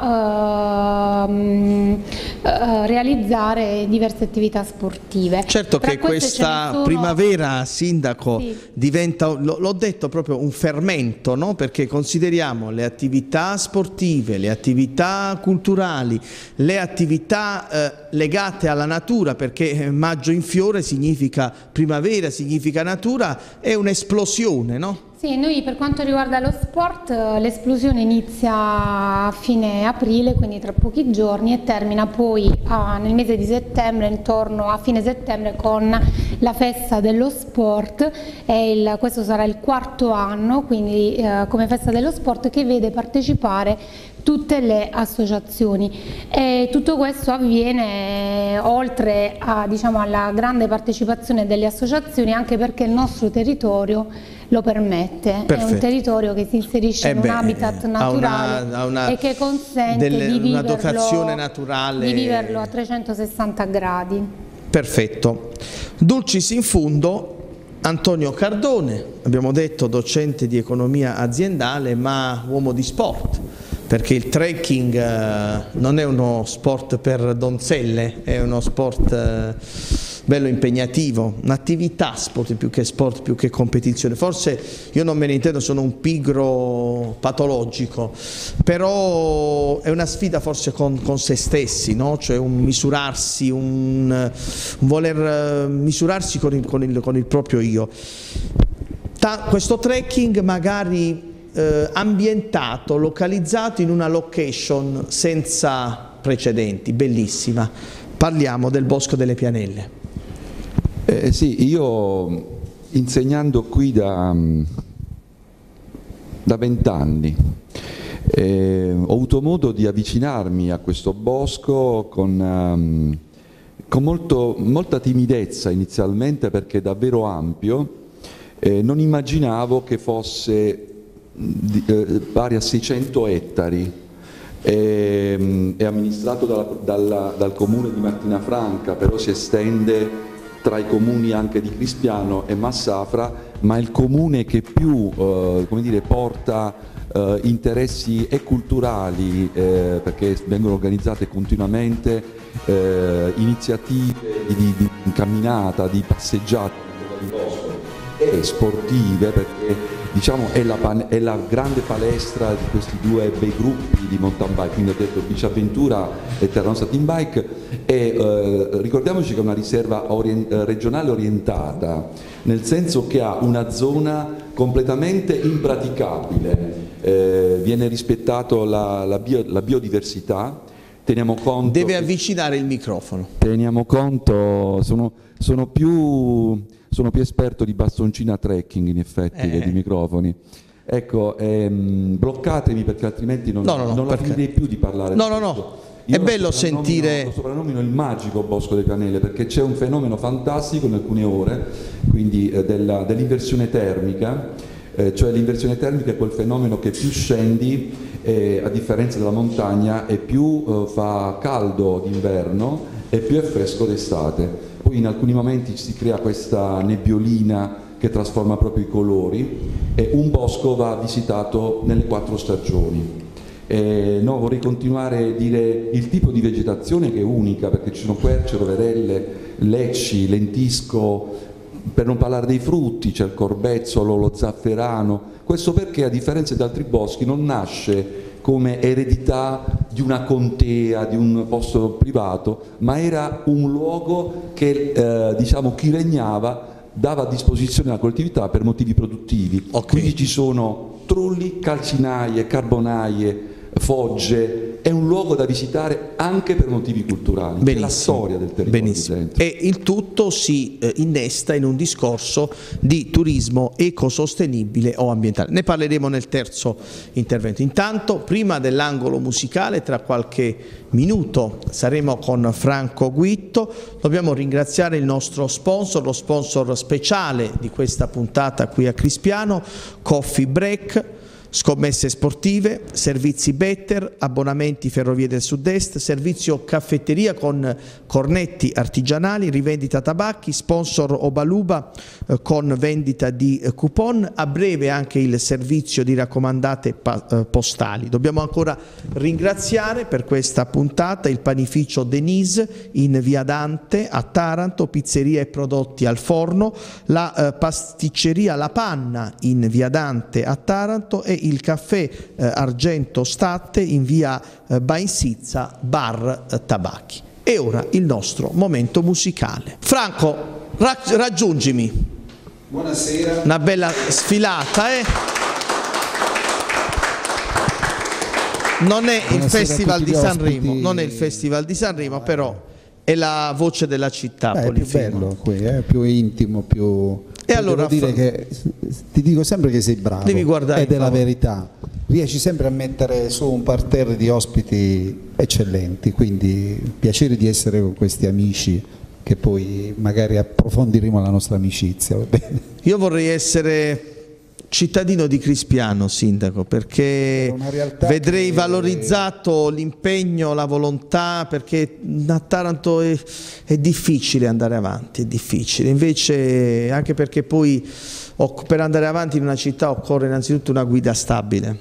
vedrà eh, eh, realizzare diverse attività sportive. Certo che questa sono... primavera, Sindaco, sì. diventa, l'ho detto, proprio un fermento, no? Perché consideriamo le attività sportive, le attività culturali, le attività eh, legate alla natura, perché maggio in fiore significa primavera, significa natura, è un'esplosione, no? Sì, noi per quanto riguarda lo sport l'esplosione inizia a fine aprile, quindi tra pochi giorni, e termina poi a, nel mese di settembre, intorno a fine settembre, con la festa dello sport. E il, questo sarà il quarto anno, quindi eh, come festa dello sport, che vede partecipare tutte le associazioni, e tutto questo avviene oltre a, diciamo, alla grande partecipazione delle associazioni, anche perché il nostro territorio lo permette. Perfetto. È un territorio che si inserisce eh in beh, un habitat naturale, ha una, ha una, e che consente delle, di, viverlo, una dotazione naturale, di viverlo a trecentosessanta gradi. Perfetto. Dulcis in fundo, Antonio Cardone, abbiamo detto docente di economia aziendale ma uomo di sport, perché il trekking eh, non è uno sport per donzelle, è uno sport eh, bello impegnativo, un'attività sport più che sport, più che competizione. Forse io non me ne intendo, sono un pigro patologico, però è una sfida forse con, con se stessi, no? Cioè un misurarsi, un, un voler misurarsi con il, con il, con il proprio io. Ta, questo trekking magari eh, ambientato, localizzato in una location senza precedenti, bellissima. Parliamo del Bosco delle Pianelle. Eh, sì, io insegnando qui da vent'anni eh, ho avuto modo di avvicinarmi a questo bosco con, um, con molto, molta timidezza inizialmente, perché è davvero ampio. Eh, non immaginavo che fosse di, eh, pari a seicento ettari. È, è amministrato dalla, dalla, dal comune di Martinafranca, però si estende tra i comuni anche di Crispiano e Massafra, ma è il comune che più eh, come dire, porta eh, interessi e culturali, eh, perché vengono organizzate continuamente eh, iniziative di, di camminata, di passeggiate di bosco, e sportive, perché diciamo è la, è la grande palestra di questi due bei gruppi di mountain bike, quindi ho detto Bici Avventura e Terranosa Team Bike. E eh, ricordiamoci che è una riserva orient regionale orientata, nel senso che ha una zona completamente impraticabile, eh, viene rispettato la, la, bio, la biodiversità. Teniamo conto, deve avvicinare il microfono. Teniamo conto, sono, sono più sono più esperto di bastoncina trekking in effetti eh. che di microfoni. Ecco, ehm, bloccatemi, perché altrimenti non, no, no, no, non la finirei più di parlare. No, no, no, è bello sentire... Lo soprannomino il magico Bosco delle Pianelle, perché c'è un fenomeno fantastico in alcune ore, quindi eh, dell'inversione termica, eh, cioè l'inversione termica è quel fenomeno che più scendi, eh, a differenza della montagna, e più eh, fa caldo d'inverno e più è fresco d'estate. Poi in alcuni momenti si crea questa nebbiolina che trasforma proprio i colori, e un bosco va visitato nelle quattro stagioni. Eh, no, vorrei continuare a dire il tipo di vegetazione, che è unica, perché ci sono querce, roverelle, lecci, lentisco, per non parlare dei frutti, c'è il corbezzolo, lo zafferano. Questo perché, a differenza di altri boschi, non nasce come eredità di una contea, di un posto privato, ma era un luogo che eh, diciamo, chi regnava dava a disposizione la collettività per motivi produttivi. Okay. Quindi ci sono trulli, calcinaie, carbonaie, Fogge, è un luogo da visitare anche per motivi culturali. Benissimo. È la storia del territorio. Benissimo. E il tutto si eh, innesta in un discorso di turismo ecosostenibile o ambientale. Ne parleremo nel terzo intervento. Intanto, prima dell'angolo musicale, tra qualche minuto saremo con Franco Guitto. Dobbiamo ringraziare il nostro sponsor, lo sponsor speciale di questa puntata qui a Crispiano, Coffee Break, scommesse sportive, servizi Better, abbonamenti Ferrovie del Sud-Est, servizio caffetteria con cornetti artigianali, rivendita tabacchi, sponsor Obaluba eh, con vendita di eh, coupon, a breve anche il servizio di raccomandate eh, postali. Dobbiamo ancora ringraziare per questa puntata il panificio Denise in via Dante a Taranto, pizzeria e prodotti al forno, la eh, pasticceria La Panna in via Dante a Taranto e il caffè eh, Argento Statte in via eh, Bainsizza, bar eh, tabacchi. E ora il nostro momento musicale. Franco, ra raggiungimi. Buonasera. Una bella sfilata, eh? Non è il Festival di Sanremo, non è il Festival di Sanremo, però è la voce della città. Beh, è più bello qui, è più intimo, più... E allora devo dire che ti dico sempre che sei bravo, devi guardare, ed è la verità. Riesci sempre a mettere su un parterre di ospiti eccellenti, quindi piacere di essere con questi amici che poi magari approfondiremo la nostra amicizia, va bene? Io vorrei essere cittadino di Crispiano, sindaco, perché vedrei che... valorizzato l'impegno, la volontà, perché a Taranto è, è difficile andare avanti, è difficile, invece anche perché poi per andare avanti in una città occorre innanzitutto una guida stabile,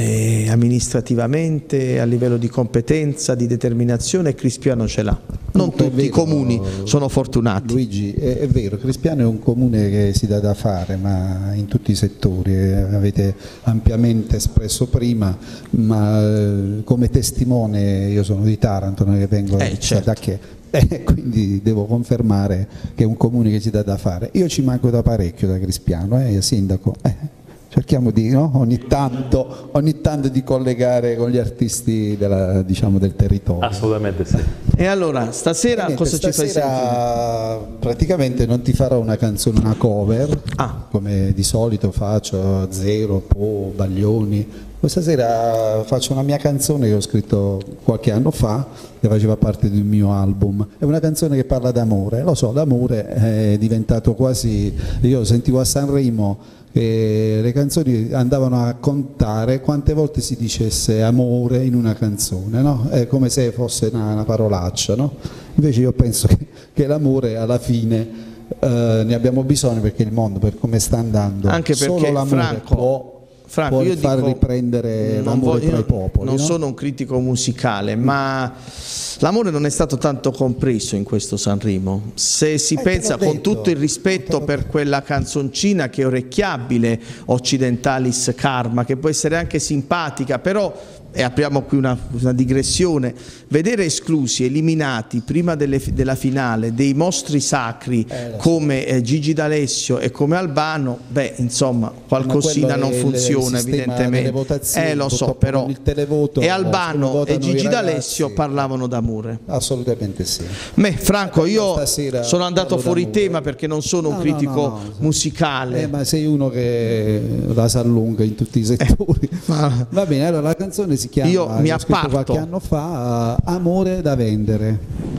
e amministrativamente, a livello di competenza, di determinazione, Crispiano ce l'ha. Non tutti vero, i comuni sono fortunati. Luigi, è, è vero, Crispiano è un comune che si dà da fare, ma in tutti i settori, eh, avete ampiamente espresso prima, ma eh, come testimone io sono di Taranto, non è che vengo eh, certo. da che, eh, quindi devo confermare che è un comune che si dà da fare. Io ci manco da parecchio da Crispiano, eh, sindaco. Eh. Cerchiamo di, no? ogni, tanto, ogni tanto di collegare con gli artisti della, diciamo, del territorio. Assolutamente sì. E allora, stasera niente, cosa stasera ci fai sentire? Praticamente non ti farò una canzone, una cover, ah. come di solito faccio, Zero, Po, Baglioni. Questa sera faccio una mia canzone che ho scritto qualche anno fa, che faceva parte del mio album. È una canzone che parla d'amore, lo so, l'amore è diventato quasi... Io sentivo a Sanremo che le canzoni andavano a contare quante volte si dicesse amore in una canzone, no? È come se fosse una, una parolaccia, no? Invece io penso che, che l'amore alla fine eh, ne abbiamo bisogno, perché il mondo, per come sta andando, anche perché solo l'amore Franco, può, Franco, può io far dico, riprendere l'amore tra i popoli. Non no? sono un critico musicale, ma l'amore non è stato tanto compreso in questo Sanremo. Se si eh, pensa, con detto, tutto il rispetto per quella canzoncina che è orecchiabile, Occidentalis Karma, che può essere anche simpatica, però, e apriamo qui una, una digressione, vedere esclusi, eliminati prima delle, della finale dei mostri sacri eh, come eh, Gigi D'Alessio e come Albano, beh, insomma, qualcosina non funziona evidentemente. Eh, lo so, però. Televoto, e Albano e Gigi D'Alessio parlavano d'amore. Assolutamente sì. Me, Franco, io sono andato fuori tema perché non sono no, un critico no, no, no. musicale. Eh, ma sei uno che la sa lunga in tutti i settori. Ma... Va bene, allora la canzone si chiama, io mi apparto qualche anno fa, uh, Amore da vendere.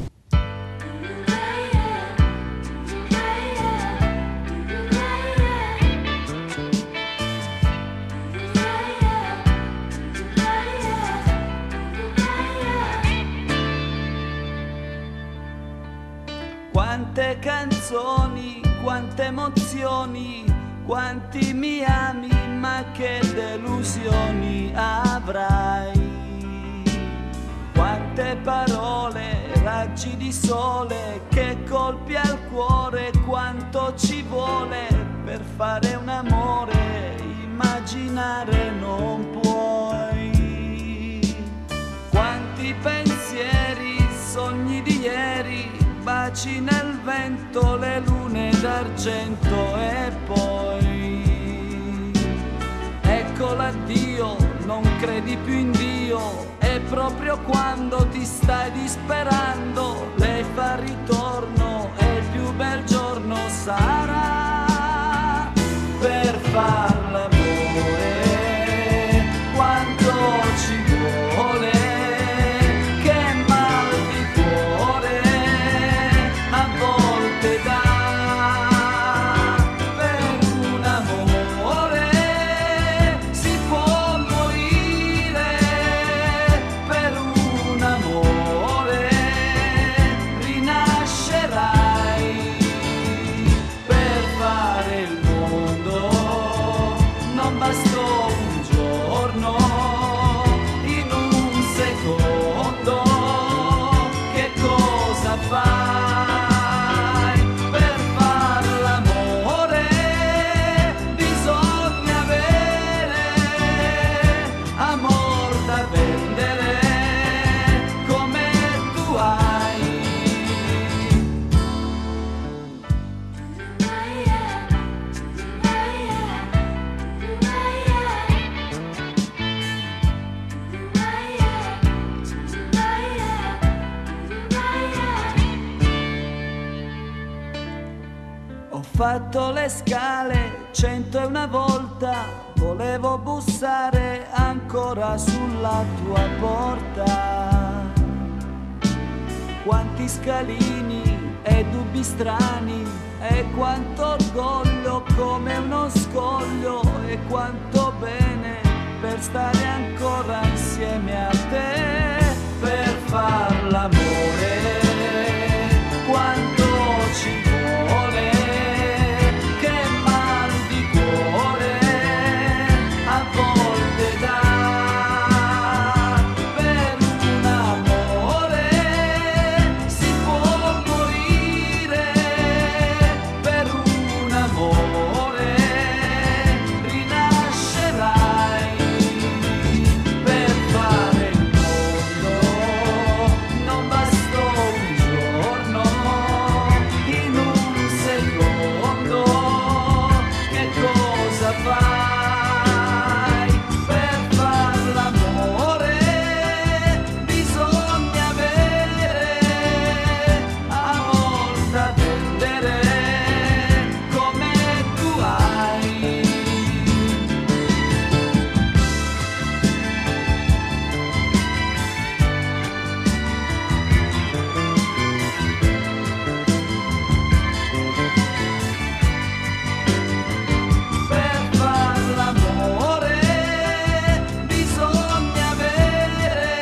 Quante canzoni, quante emozioni, quanti mi ami, ma che delusioni avrai. Quante parole, raggi di sole, che colpi al cuore, quanto ci vuole per fare un amore, immaginare non puoi. Quanti pensieri, sogni di ieri, baci nel vento, le lune d'argento e poi ecco l'addio, non credi più in Dio e proprio quando ti stai disperando lei fa ritorno e il più bel giorno sarà per far l'amore. Quanto ci vuole, che mal di cuore a volte dà per un amore. Si può morire per un amore, rinascerai per fare il mondo. Non bastò un giorno, in un secondo, che cosa fai per far l'amore? Bisogna avere amor da vendere come tu hai. Ho fatto le scale cento e una volta, volevo bussare ancora sulla tua porta. Quanti scalini e dubbi strani, e quanto orgoglio come uno scoglio, e quanto bene per stare ancora insieme a te, per far l'amore. Quanto ci vuole, che mal di cuore a volte dà per un amore. Si può morire per un amore, rinascerai per fare il mondo. Non bastò un giorno, in un secondo, che cosa fai per far l'amore? Bisogna avere amor da vendere come tu hai. Per far l'amore bisogna avere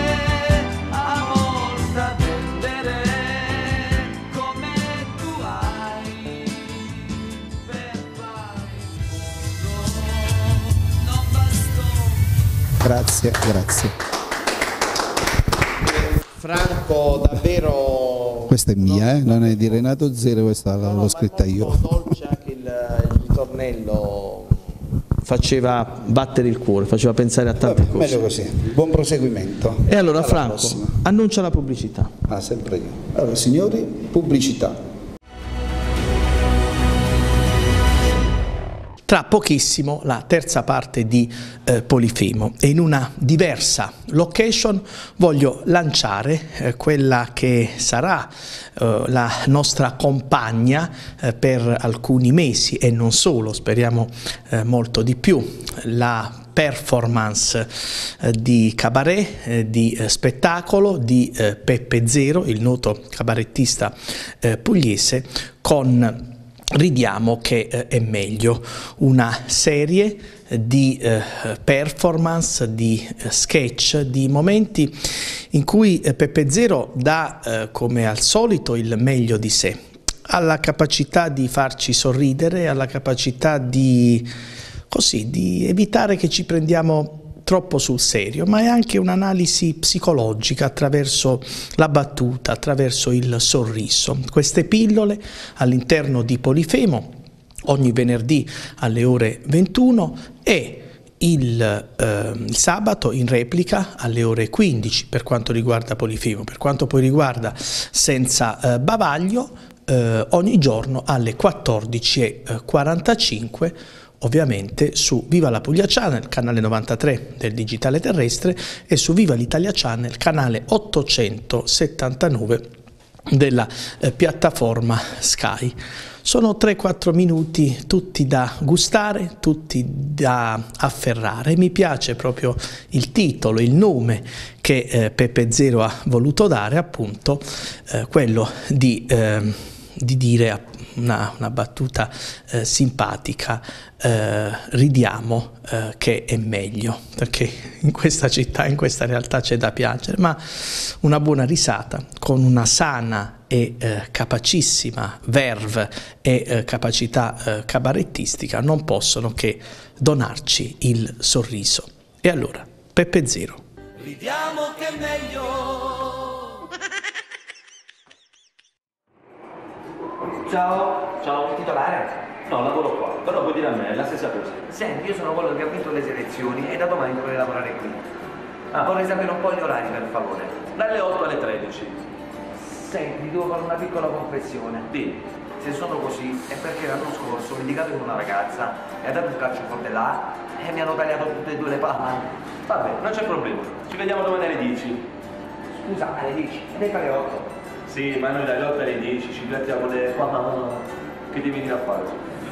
amor da vendere come tu hai. Per fare il mondo non bastò. Grazie, grazie. Franco, davvero... Questa è mia, eh? Non è di Renato Zero, questa No, no, l'ho ma scritta è io. molto dolce anche il, il ritornello. Faceva battere il cuore, faceva pensare a tante Vabbè, cose. meglio così, buon proseguimento. E allora Alla Franco, prossima. annuncia la pubblicità. Ah, sempre io. Allora, signori, pubblicità. Tra pochissimo la terza parte di eh, Polifemo, e in una diversa location voglio lanciare eh, quella che sarà eh, la nostra compagna eh, per alcuni mesi e non solo, speriamo eh, molto di più, la performance eh, di cabaret, eh, di eh, spettacolo di eh, Peppe Zero, il noto cabarettista eh, pugliese, con Ridiamo che eh, è meglio, una serie di eh, performance, di eh, sketch, di momenti in cui eh, Peppe Zero dà eh, come al solito il meglio di sé, ha la capacità di farci sorridere, ha la capacità di, così, di evitare che ci prendiamo troppo sul serio, ma è anche un'analisi psicologica attraverso la battuta, attraverso il sorriso. Queste pillole all'interno di Polifemo ogni venerdì alle ore ventuno e il, eh, il sabato in replica alle ore quindici per quanto riguarda Polifemo. Per quanto poi riguarda Senza eh, Bavaglio, eh, ogni giorno alle quattordici e quarantacinque ovviamente su Viva la Puglia Channel, canale novantatré del digitale terrestre, e su Viva l'Italia Channel, canale ottocentosettantanove della eh, piattaforma Sky. Sono tre quattro minuti tutti da gustare, tutti da afferrare. Mi piace proprio il titolo, il nome che eh, Pepe Zero ha voluto dare, appunto eh, quello di, eh, di dire una, una battuta eh, simpatica, eh, ridiamo eh, che è meglio, perché in questa città, in questa realtà c'è da piangere, ma una buona risata con una sana e eh, capacissima verve e eh, capacità eh, cabarettistica non possono che donarci il sorriso. E allora, Pepe Zero. Ridiamo che è meglio. Ciao, ciao, titolare? No, lavoro qua, però puoi dire a me, è la stessa cosa. Senti, io sono quello che ha vinto le selezioni e da domani dovrei lavorare qui. Ah. Vorrei sapere un po' gli orari, per favore. Dalle otto alle tredici. Senti, devo fare una piccola confessione. Dì. Se sono così è perché l'anno scorso ho indicato con una ragazza e ha dato un calcio forte là e mi hanno tagliato tutte e due le palle. Vabbè, non c'è problema. Ci vediamo domani alle dieci. Scusa, alle dieci? Mica alle otto. Sì, ma noi dalle otto alle dieci ci divertiamo le... Che devi venire a fare?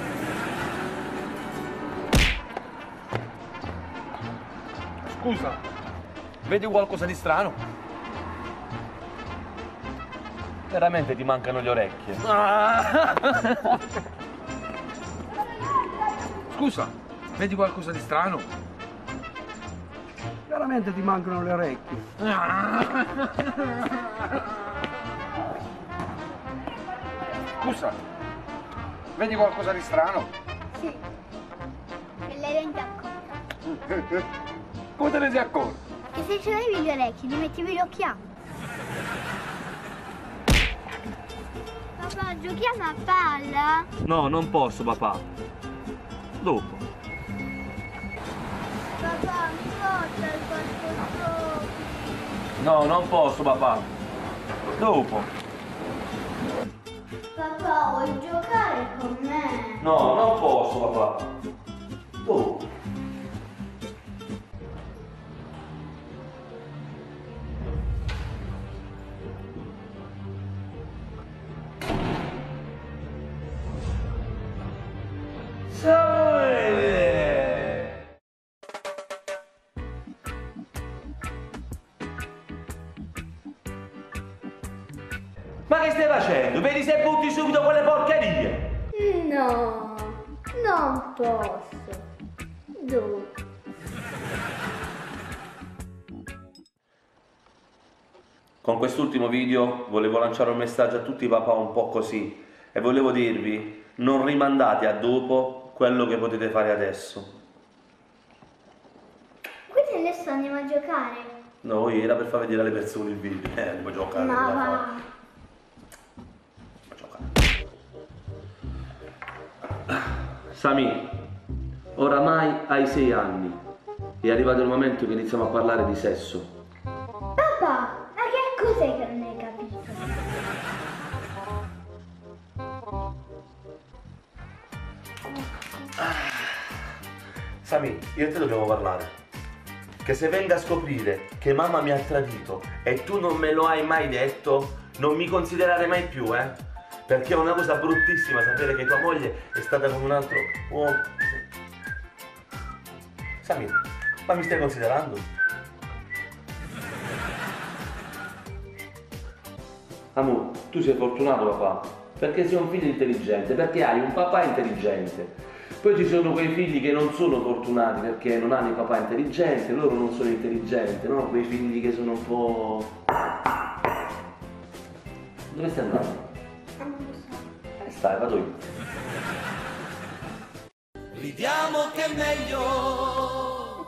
Scusa, vedi qualcosa di strano? Veramente ti mancano le orecchie. Scusa, vedi qualcosa di strano? Veramente ti mancano le orecchie. Scusa, vedi qualcosa di strano? Sì, delle lenti a contatto. Come te ne sei accorto? Che se ce l'avevi le orecchie, ti mettevi gli occhiali. Papà, giochiamo a palla? No, non posso, papà. Dopo. Papà, mi porta il quattro. No, non posso, papà. Dopo. Papà, vuoi giocare con me? No, non posso, papà. Dopo. Ma che stai facendo? Vedi se butti subito quelle porcherie? No, non posso. Dopo. Con quest'ultimo video volevo lanciare un messaggio a tutti i papà un po' così e volevo dirvi: non rimandate a dopo quello che potete fare adesso. Quindi adesso andiamo a giocare? No, era per far vedere alle persone il video. Eh, andiamo a giocare. Ma va. Sami, oramai hai sei anni. È arrivato il momento che iniziamo a parlare di sesso. Papà, ma che cos'è che non hai capito? Sami, io e te dobbiamo parlare. Che se venga a scoprire che mamma mi ha tradito e tu non me lo hai mai detto, non mi considerare mai più, eh? Perché è una cosa bruttissima sapere che tua moglie è stata con un altro uomo. Sami, ma mi stai considerando? Amore, tu sei fortunato papà, perché sei un figlio intelligente, perché hai un papà intelligente. Poi ci sono quei figli che non sono fortunati perché non hanno il papà intelligente, loro non sono intelligenti, no? Quei figli che sono un po'... Dove stai andando? Stai, vado io. Ridiamo che è meglio.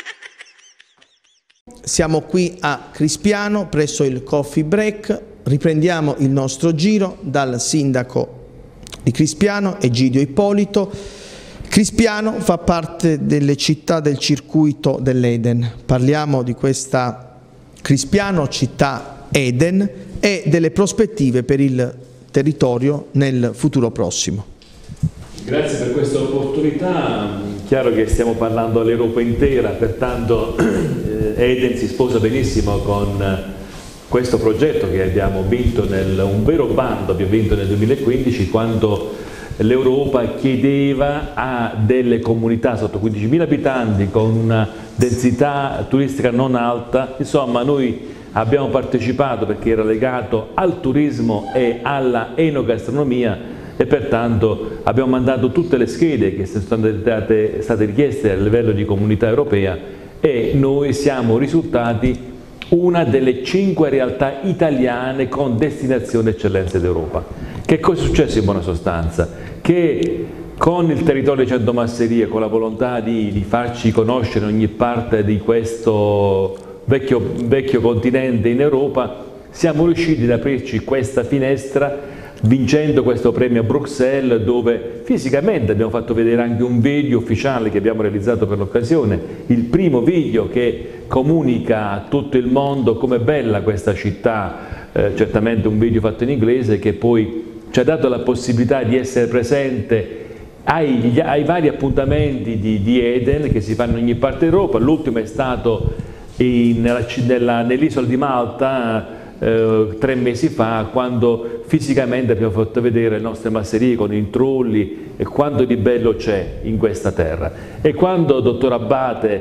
Siamo qui a Crispiano presso il Coffee Break, riprendiamo il nostro giro dal sindaco di Crispiano, Egidio Ippolito. Crispiano fa parte delle città del circuito dell'Eden. Parliamo di questa Crispiano città Eden e delle prospettive per il territorio nel futuro prossimo. Grazie per questa opportunità. Chiaro che stiamo parlando all'Europa intera, pertanto eh, Eden si sposa benissimo con questo progetto che abbiamo vinto, nel, un vero bando abbiamo vinto nel duemilaquindici, quando l'Europa chiedeva a delle comunità sotto quindicimila abitanti con una densità turistica non alta. Insomma, noi abbiamo partecipato perché era legato al turismo e alla enogastronomia, e pertanto abbiamo mandato tutte le schede che sono state, state richieste a livello di comunità europea, e noi siamo risultati una delle cinque realtà italiane con destinazione eccellenze d'Europa. Che cosa è successo in buona sostanza? Che con il territorio di Cento Masserie, con la volontà di, di farci conoscere ogni parte di questo vecchio, vecchio continente in Europa, siamo riusciti ad aprirci questa finestra vincendo questo premio a Bruxelles, dove fisicamente abbiamo fatto vedere anche un video ufficiale che abbiamo realizzato per l'occasione, il primo video che comunica a tutto il mondo com'è bella questa città, eh, certamente un video fatto in inglese che poi ci ha dato la possibilità di essere presente ai, ai vari appuntamenti di, di Eden che si fanno in ogni parte d'Europa. L'ultimo è stato nell'isola di Malta, Eh, tre mesi fa, quando fisicamente abbiamo fatto vedere le nostre masserie con i trulli e quanto di bello c'è in questa terra. E quando, dottor Abate,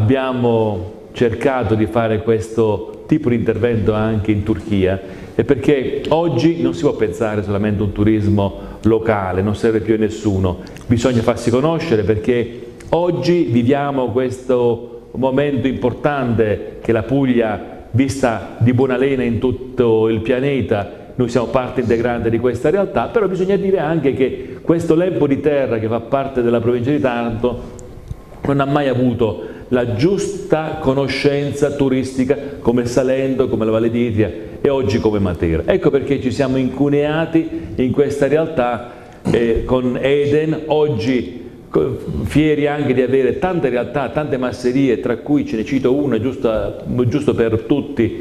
abbiamo cercato di fare questo tipo di intervento anche in Turchia, è perché oggi non si può pensare solamente a un turismo locale, non serve più a nessuno, bisogna farsi conoscere, perché oggi viviamo questo momento importante che la Puglia, vista di buona lena in tutto il pianeta, noi siamo parte integrante di questa realtà, però bisogna dire anche che questo lembo di terra che fa parte della provincia di Taranto non ha mai avuto la giusta conoscenza turistica come il Salento, come la Valle d'Itria e oggi come Matera. Ecco perché ci siamo incuneati in questa realtà eh, con Eden, oggi fieri anche di avere tante realtà, tante masserie, tra cui ce ne cito una giusto, giusto per tutti,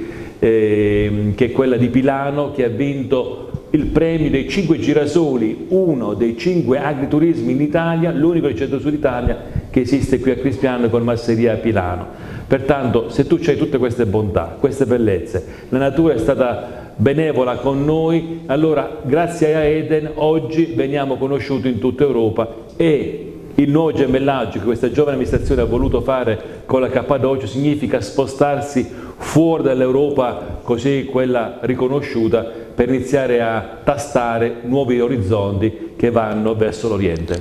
eh, che è quella di Pilano, che ha vinto il premio dei cinque girasoli, uno dei cinque agriturismi in Italia, l'unico del centro-sud Italia che esiste qui a Crispiano con masseria a Pilano. Pertanto, se tu hai tutte queste bontà, queste bellezze, la natura è stata benevola con noi, allora grazie a Eden oggi veniamo conosciuti in tutta Europa, e il nuovo gemellaggio che questa giovane amministrazione ha voluto fare con la Cappadocia significa spostarsi fuori dall'Europa, così quella riconosciuta, per iniziare a tastare nuovi orizzonti che vanno verso l'Oriente.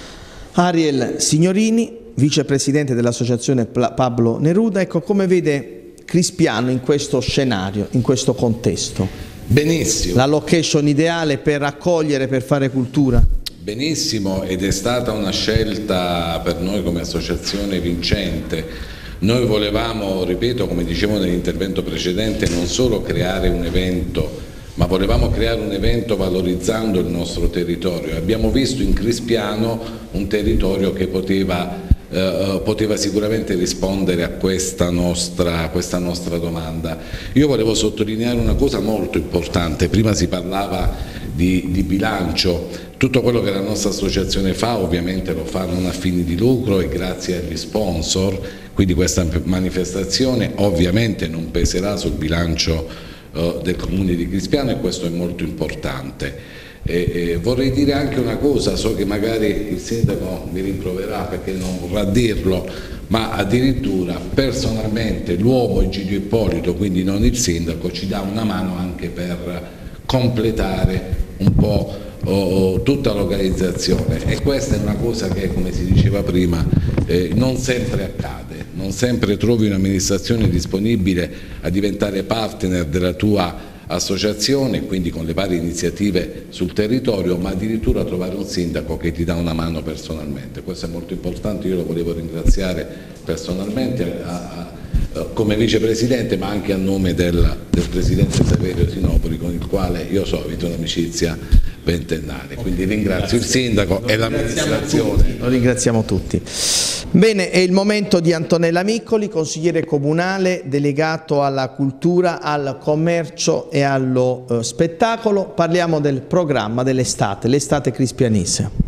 Ariel Signorini, vicepresidente dell'associazione Pablo Neruda, ecco, come vede Crispiano in questo scenario, in questo contesto? Benissimo. La location ideale per accogliere, per fare cultura? Benissimo, ed è stata una scelta per noi come associazione vincente. Noi volevamo, ripeto, come dicevo nell'intervento precedente, non solo creare un evento, ma volevamo creare un evento valorizzando il nostro territorio. Abbiamo visto in Crispiano un territorio che poteva, eh, poteva sicuramente rispondere a questa nostra, questa nostra domanda. Io volevo sottolineare una cosa molto importante. Prima si parlava di, di bilancio. Tutto quello che la nostra associazione fa ovviamente lo fa non a fini di lucro e grazie agli sponsor, quindi questa manifestazione ovviamente non peserà sul bilancio uh, del Comune di Crispiano, e questo è molto importante. E, e vorrei dire anche una cosa, so che magari il sindaco mi rimproverà perché non vorrà dirlo, ma addirittura personalmente l'uomo Egidio Ippolito, quindi non il sindaco, ci dà una mano anche per completare un po' o tutta l'organizzazione, e questa è una cosa che, come si diceva prima, eh, non sempre accade, non sempre trovi un'amministrazione disponibile a diventare partner della tua associazione, quindi con le varie iniziative sul territorio, ma addirittura trovare un sindaco che ti dà una mano personalmente. Questo è molto importante, io lo volevo ringraziare personalmente a, a, come vicepresidente, ma anche a nome del, del presidente Saverio Sinopoli, con il quale io so ho avuto un'amicizia ventennale, quindi ringrazio il sindaco e l'amministrazione. Lo ringraziamo tutti. Bene, è il momento di Antonella Miccoli, consigliere comunale delegato alla cultura, al commercio e allo eh, spettacolo. Parliamo del programma dell'estate, l'estate crispianese.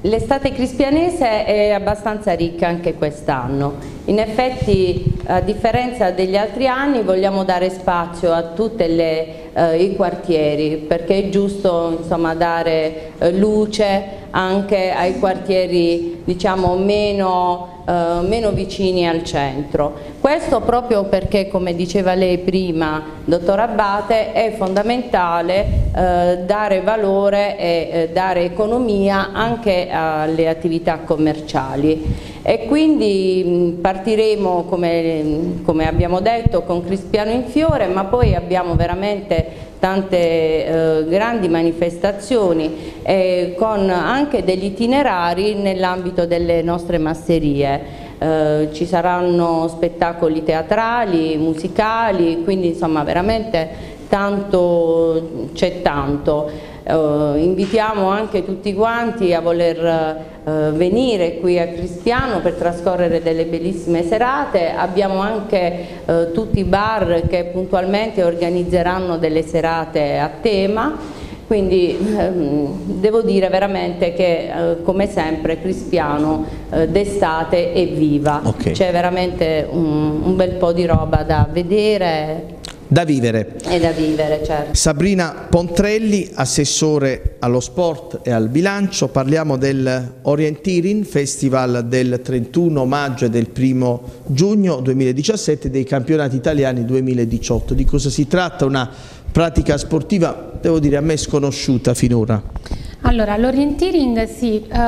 l'estate crispianese è abbastanza ricca anche quest'anno. In effetti, a differenza degli altri anni, vogliamo dare spazio a tutti eh, i quartieri, perché è giusto, insomma, dare eh, luce anche ai quartieri, diciamo, meno Uh, meno vicini al centro. Questo proprio perché, come diceva lei prima, dottor Abbate, è fondamentale uh, dare valore e uh, dare economia anche alle attività commerciali. E quindi mh, partiremo, come, come abbiamo detto, con Crispiano in fiore, ma poi abbiamo veramente tante eh, grandi manifestazioni eh, con anche degli itinerari nell'ambito delle nostre masserie. Eh, ci saranno spettacoli teatrali, musicali, quindi insomma veramente tanto, c'è tanto. Uh, invitiamo anche tutti quanti a voler uh, venire qui a Crispiano per trascorrere delle bellissime serate. Abbiamo anche uh, tutti i bar che puntualmente organizzeranno delle serate a tema, quindi um, devo dire veramente che uh, come sempre Crispiano uh, d'estate è viva, okay. C'è veramente un, un bel po' di roba da vedere. Da vivere. E da vivere, certo. Sabrina Pontrelli, assessore allo sport e al bilancio. Parliamo del Orienteering Festival del trentuno maggio e del primo giugno duemiladiciassette, dei campionati italiani duemiladiciotto. Di cosa si tratta? Una pratica sportiva, devo dire, a me sconosciuta finora. Allora, l'orienteering sì, uh,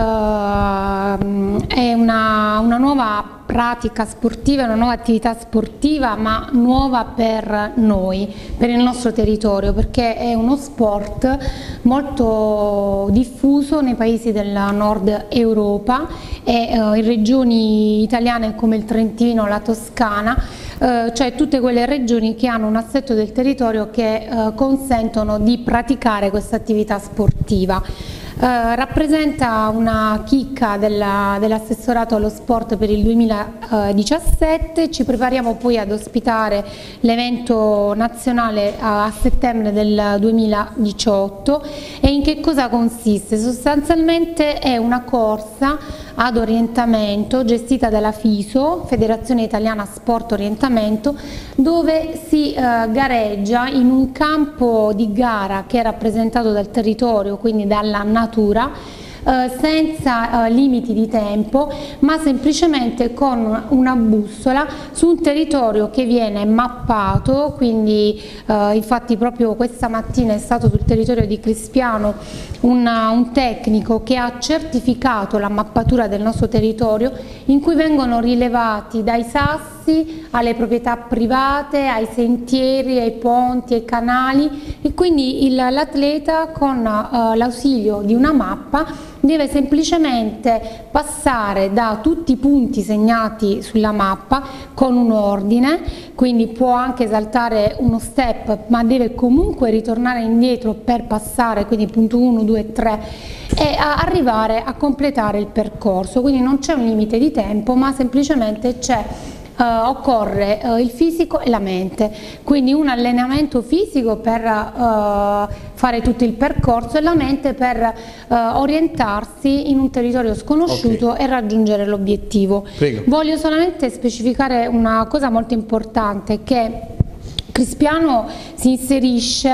è una, una nuova pratica sportiva, una nuova attività sportiva, ma nuova per noi, per il nostro territorio, perché è uno sport molto diffuso nei paesi del nord Europa e uh, in regioni italiane come il Trentino, la Toscana, uh, cioè tutte quelle regioni che hanno un assetto del territorio che uh, consentono di praticare questa attività sportiva. Uh, rappresenta una chicca dell'assessorato allo sport per il duemiladiciassette, ci prepariamo poi ad ospitare l'evento nazionale a, a settembre del duemiladiciotto. E in che cosa consiste? Sostanzialmente è una corsa ad orientamento gestita dalla FISO, Federazione Italiana Sport Orientamento, dove si eh, gareggia in un campo di gara che è rappresentato dal territorio, quindi dalla natura, eh, senza eh, limiti di tempo, ma semplicemente con una bussola su un territorio che viene mappato. Quindi eh, infatti proprio questa mattina è stato sul territorio di Crispiano una, un tecnico che ha certificato la mappatura del nostro territorio, in cui vengono rilevati dai sassi alle proprietà private, ai sentieri, ai ponti, ai canali, e quindi l'atleta con uh, l'ausilio di una mappa deve semplicemente passare da tutti i punti segnati sulla mappa con un ordine, quindi può anche saltare uno step, ma deve comunque ritornare indietro per passare, quindi punto uno, due, tre, e a arrivare a completare il percorso. Quindi non c'è un limite di tempo, ma semplicemente c'è Uh, occorre uh, il fisico e la mente, quindi un allenamento fisico per uh, fare tutto il percorso e la mente per uh, orientarsi in un territorio sconosciuto, okay, e raggiungere l'obiettivo. Voglio solamente specificare una cosa molto importante, che Crispiano si inserisce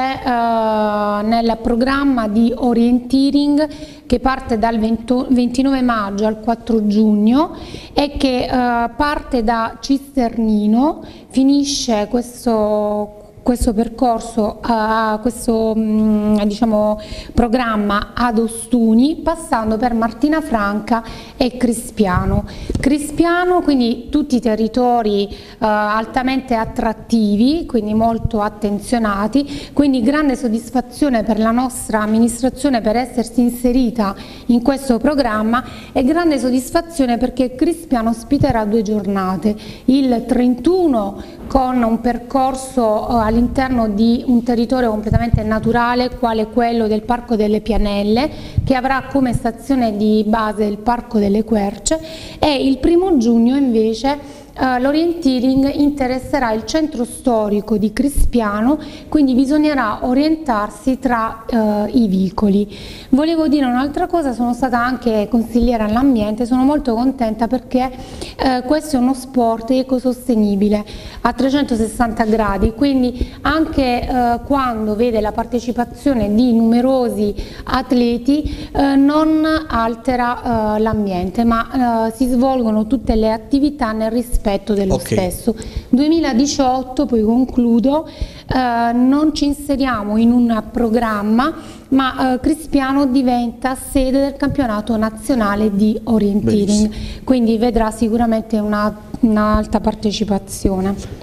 uh, nel programma di orienteering che parte dal ventinove maggio al quattro giugno e che uh, parte da Cisternino, finisce questo questo percorso, a uh, questo mh, diciamo, programma ad Ostuni, passando per Martina Franca e Crispiano. Crispiano, quindi tutti i territori uh, altamente attrattivi, quindi molto attenzionati, quindi grande soddisfazione per la nostra amministrazione per essersi inserita in questo programma, e grande soddisfazione perché Crispiano ospiterà due giornate, il trentuno con un percorso uh, all'interno di un territorio completamente naturale quale quello del Parco delle Pianelle, che avrà come stazione di base il Parco delle Querce, e il primo giugno invece eh, l'orienteering interesserà il centro storico di Crispiano, quindi bisognerà orientarsi tra eh, i vicoli. Volevo dire un'altra cosa, sono stata anche consigliera all'ambiente, sono molto contenta perché eh, questo è uno sport ecosostenibile a trecentosessanta gradi, quindi anche eh, quando vede la partecipazione di numerosi atleti eh, non altera eh, l'ambiente, ma eh, si svolgono tutte le attività nel rispetto dello Okay. stesso. duemiladiciotto, poi concludo, eh, non ci inseriamo in un programma, ma eh, Crispiano diventa sede del campionato nazionale di orienteering, quindi vedrà sicuramente un'alta partecipazione.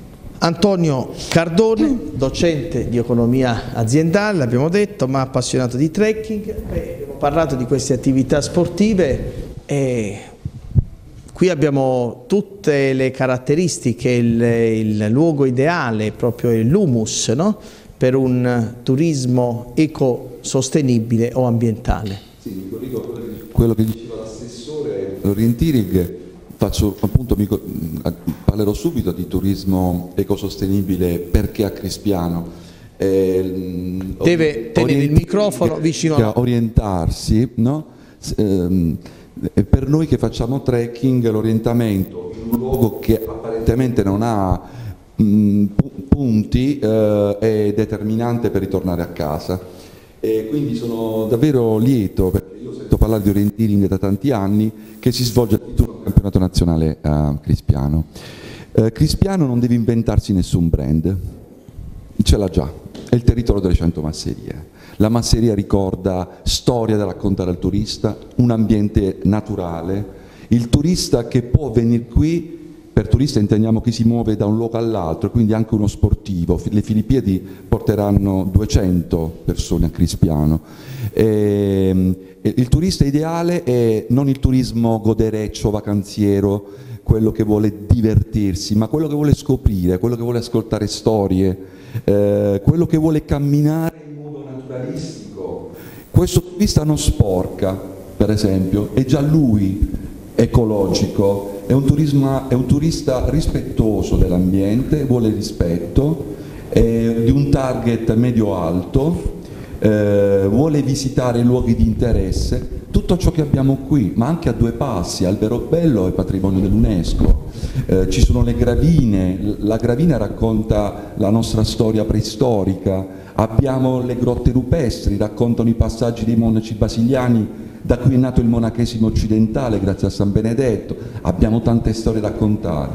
Antonio Cardone, docente di economia aziendale, l'abbiamo detto, ma appassionato di trekking. Beh, abbiamo parlato di queste attività sportive e qui abbiamo tutte le caratteristiche, il, il luogo ideale, proprio l'humus, no? Per un turismo ecosostenibile o ambientale. Sì, mi corrigo quello che diceva l'assessore, l'orienteering. Faccio, appunto, mi, parlerò subito di turismo ecosostenibile perché a Crispiano. Eh, Deve tenere il microfono vicino a orientarsi, no? Eh, per noi che facciamo trekking, l'orientamento in un luogo che apparentemente non ha mh, punti eh, è determinante per ritornare a casa. E quindi sono davvero lieto, perché io sento parlare di orienteering da tanti anni, che si svolge addirittura un campionato nazionale a Crispiano. Eh, Crispiano non deve inventarsi nessun brand, ce l'ha già, è il territorio delle cento masserie. La masseria ricorda storia da raccontare al turista, un ambiente naturale, il turista che può venire qui. Per turista intendiamo chi si muove da un luogo all'altro, quindi anche uno sportivo. Le Filippidi porteranno duecento persone a Crispiano. E, il turista ideale è non il turismo godereccio, vacanziero, quello che vuole divertirsi, ma quello che vuole scoprire, quello che vuole ascoltare storie, eh, quello che vuole camminare in modo naturalistico. Questo turista non sporca, per esempio, è già lui ecologico. È un, turismo, è un turista rispettoso dell'ambiente, vuole rispetto, è di un target medio-alto, eh, vuole visitare luoghi di interesse, tutto ciò che abbiamo qui, ma anche a due passi. Alberobello è patrimonio dell'UNESCO, eh, ci sono le gravine, la gravina racconta la nostra storia preistorica, abbiamo le grotte rupestri, raccontano i passaggi dei monaci basiliani. Da qui è nato il monachesimo occidentale, grazie a San Benedetto, abbiamo tante storie da raccontare.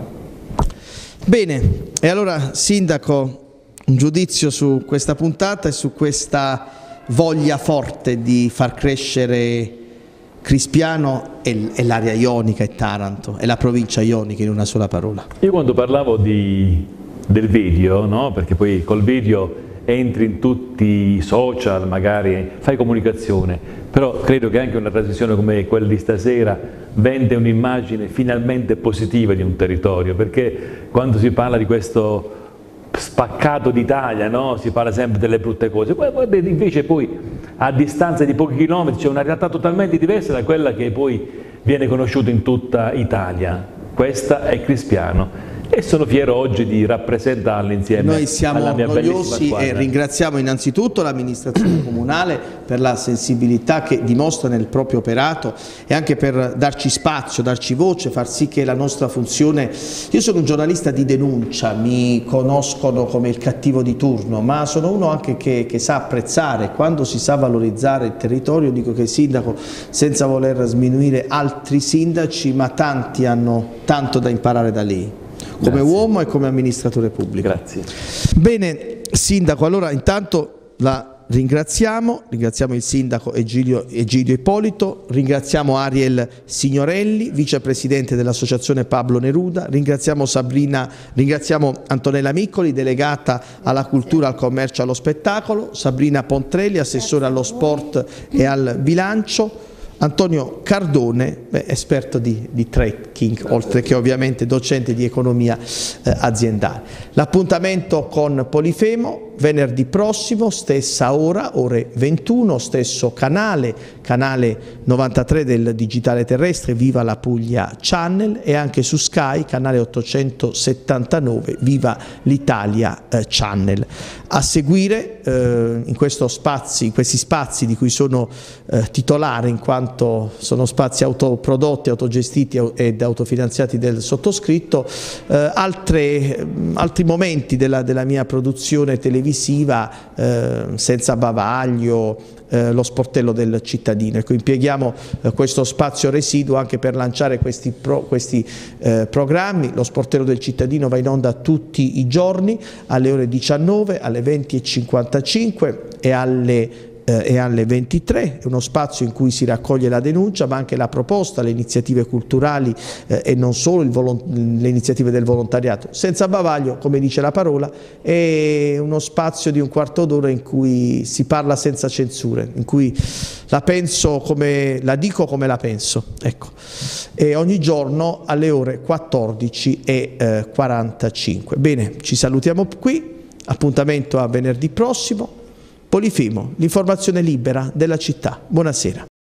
Bene, e allora Sindaco, un giudizio su questa puntata e su questa voglia forte di far crescere Crispiano e, e l'area ionica e Taranto e la provincia ionica in una sola parola. Io quando parlavo di, del video, no? Perché poi col video entri in tutti i social, magari fai comunicazione, però credo che anche una trasmissione come quella di stasera vende un'immagine finalmente positiva di un territorio, perché quando si parla di questo spaccato d'Italia, no? Si parla sempre delle brutte cose, poi invece poi a distanza di pochi chilometri c'è una realtà totalmente diversa da quella che poi viene conosciuta in tutta Italia. Questa è Crispiano. E sono fiero oggi di rappresentarli insieme. Noi siamo alla mia orgogliosi e ringraziamo innanzitutto l'amministrazione comunale per la sensibilità che dimostra nel proprio operato e anche per darci spazio, darci voce, far sì che la nostra funzione... Io sono un giornalista di denuncia, mi conoscono come il cattivo di turno, ma sono uno anche che, che sa apprezzare. Quando si sa valorizzare il territorio, dico che il sindaco, senza voler sminuire altri sindaci, ma tanti hanno tanto da imparare da lei, come Grazie. Uomo e come amministratore pubblico. Grazie. Bene, Sindaco, allora intanto la ringraziamo, ringraziamo il Sindaco Egidio, Egidio Ippolito, ringraziamo Ariel Signorelli, Vicepresidente dell'Associazione Pablo Neruda, ringraziamo Sabrina, ringraziamo Antonella Miccoli, delegata alla cultura, al commercio e allo spettacolo, Sabrina Pontrelli, assessore allo sport e al bilancio, Antonio Cardone, beh, esperto di, di trekking, oltre che ovviamente docente di economia eh, aziendale. L'appuntamento con Polifemo venerdì prossimo, stessa ora, ore ventuno, stesso canale, canale novantatré del digitale terrestre, Viva la Puglia Channel, e anche su Sky, canale ottocentosettantanove, Viva l'Italia eh, Channel. A seguire eh, in, questo spazi, in questi spazi di cui sono eh, titolare, in quanto sono spazi autoprodotti, autogestiti ed autofinanziati del sottoscritto, eh, altre, altri momenti della, della mia produzione televisiva, eh, Senza bavaglio, eh, Lo sportello del cittadino. Ecco, impieghiamo eh, questo spazio residuo anche per lanciare questi, pro, questi eh, programmi. Lo sportello del cittadino va in onda tutti i giorni alle ore diciannove, alle venti e cinquantacinque e alle Eh, e alle ventitré, è uno spazio in cui si raccoglie la denuncia ma anche la proposta, le iniziative culturali eh, e non solo il le iniziative del volontariato. Senza bavaglio, come dice la parola, è uno spazio di un quarto d'ora in cui si parla senza censure, in cui la penso come la dico come la penso, ecco. E ogni giorno alle ore quattordici e quarantacinque. Bene, ci salutiamo qui, appuntamento a venerdì prossimo. Polifemo, l'informazione libera della città. Buonasera.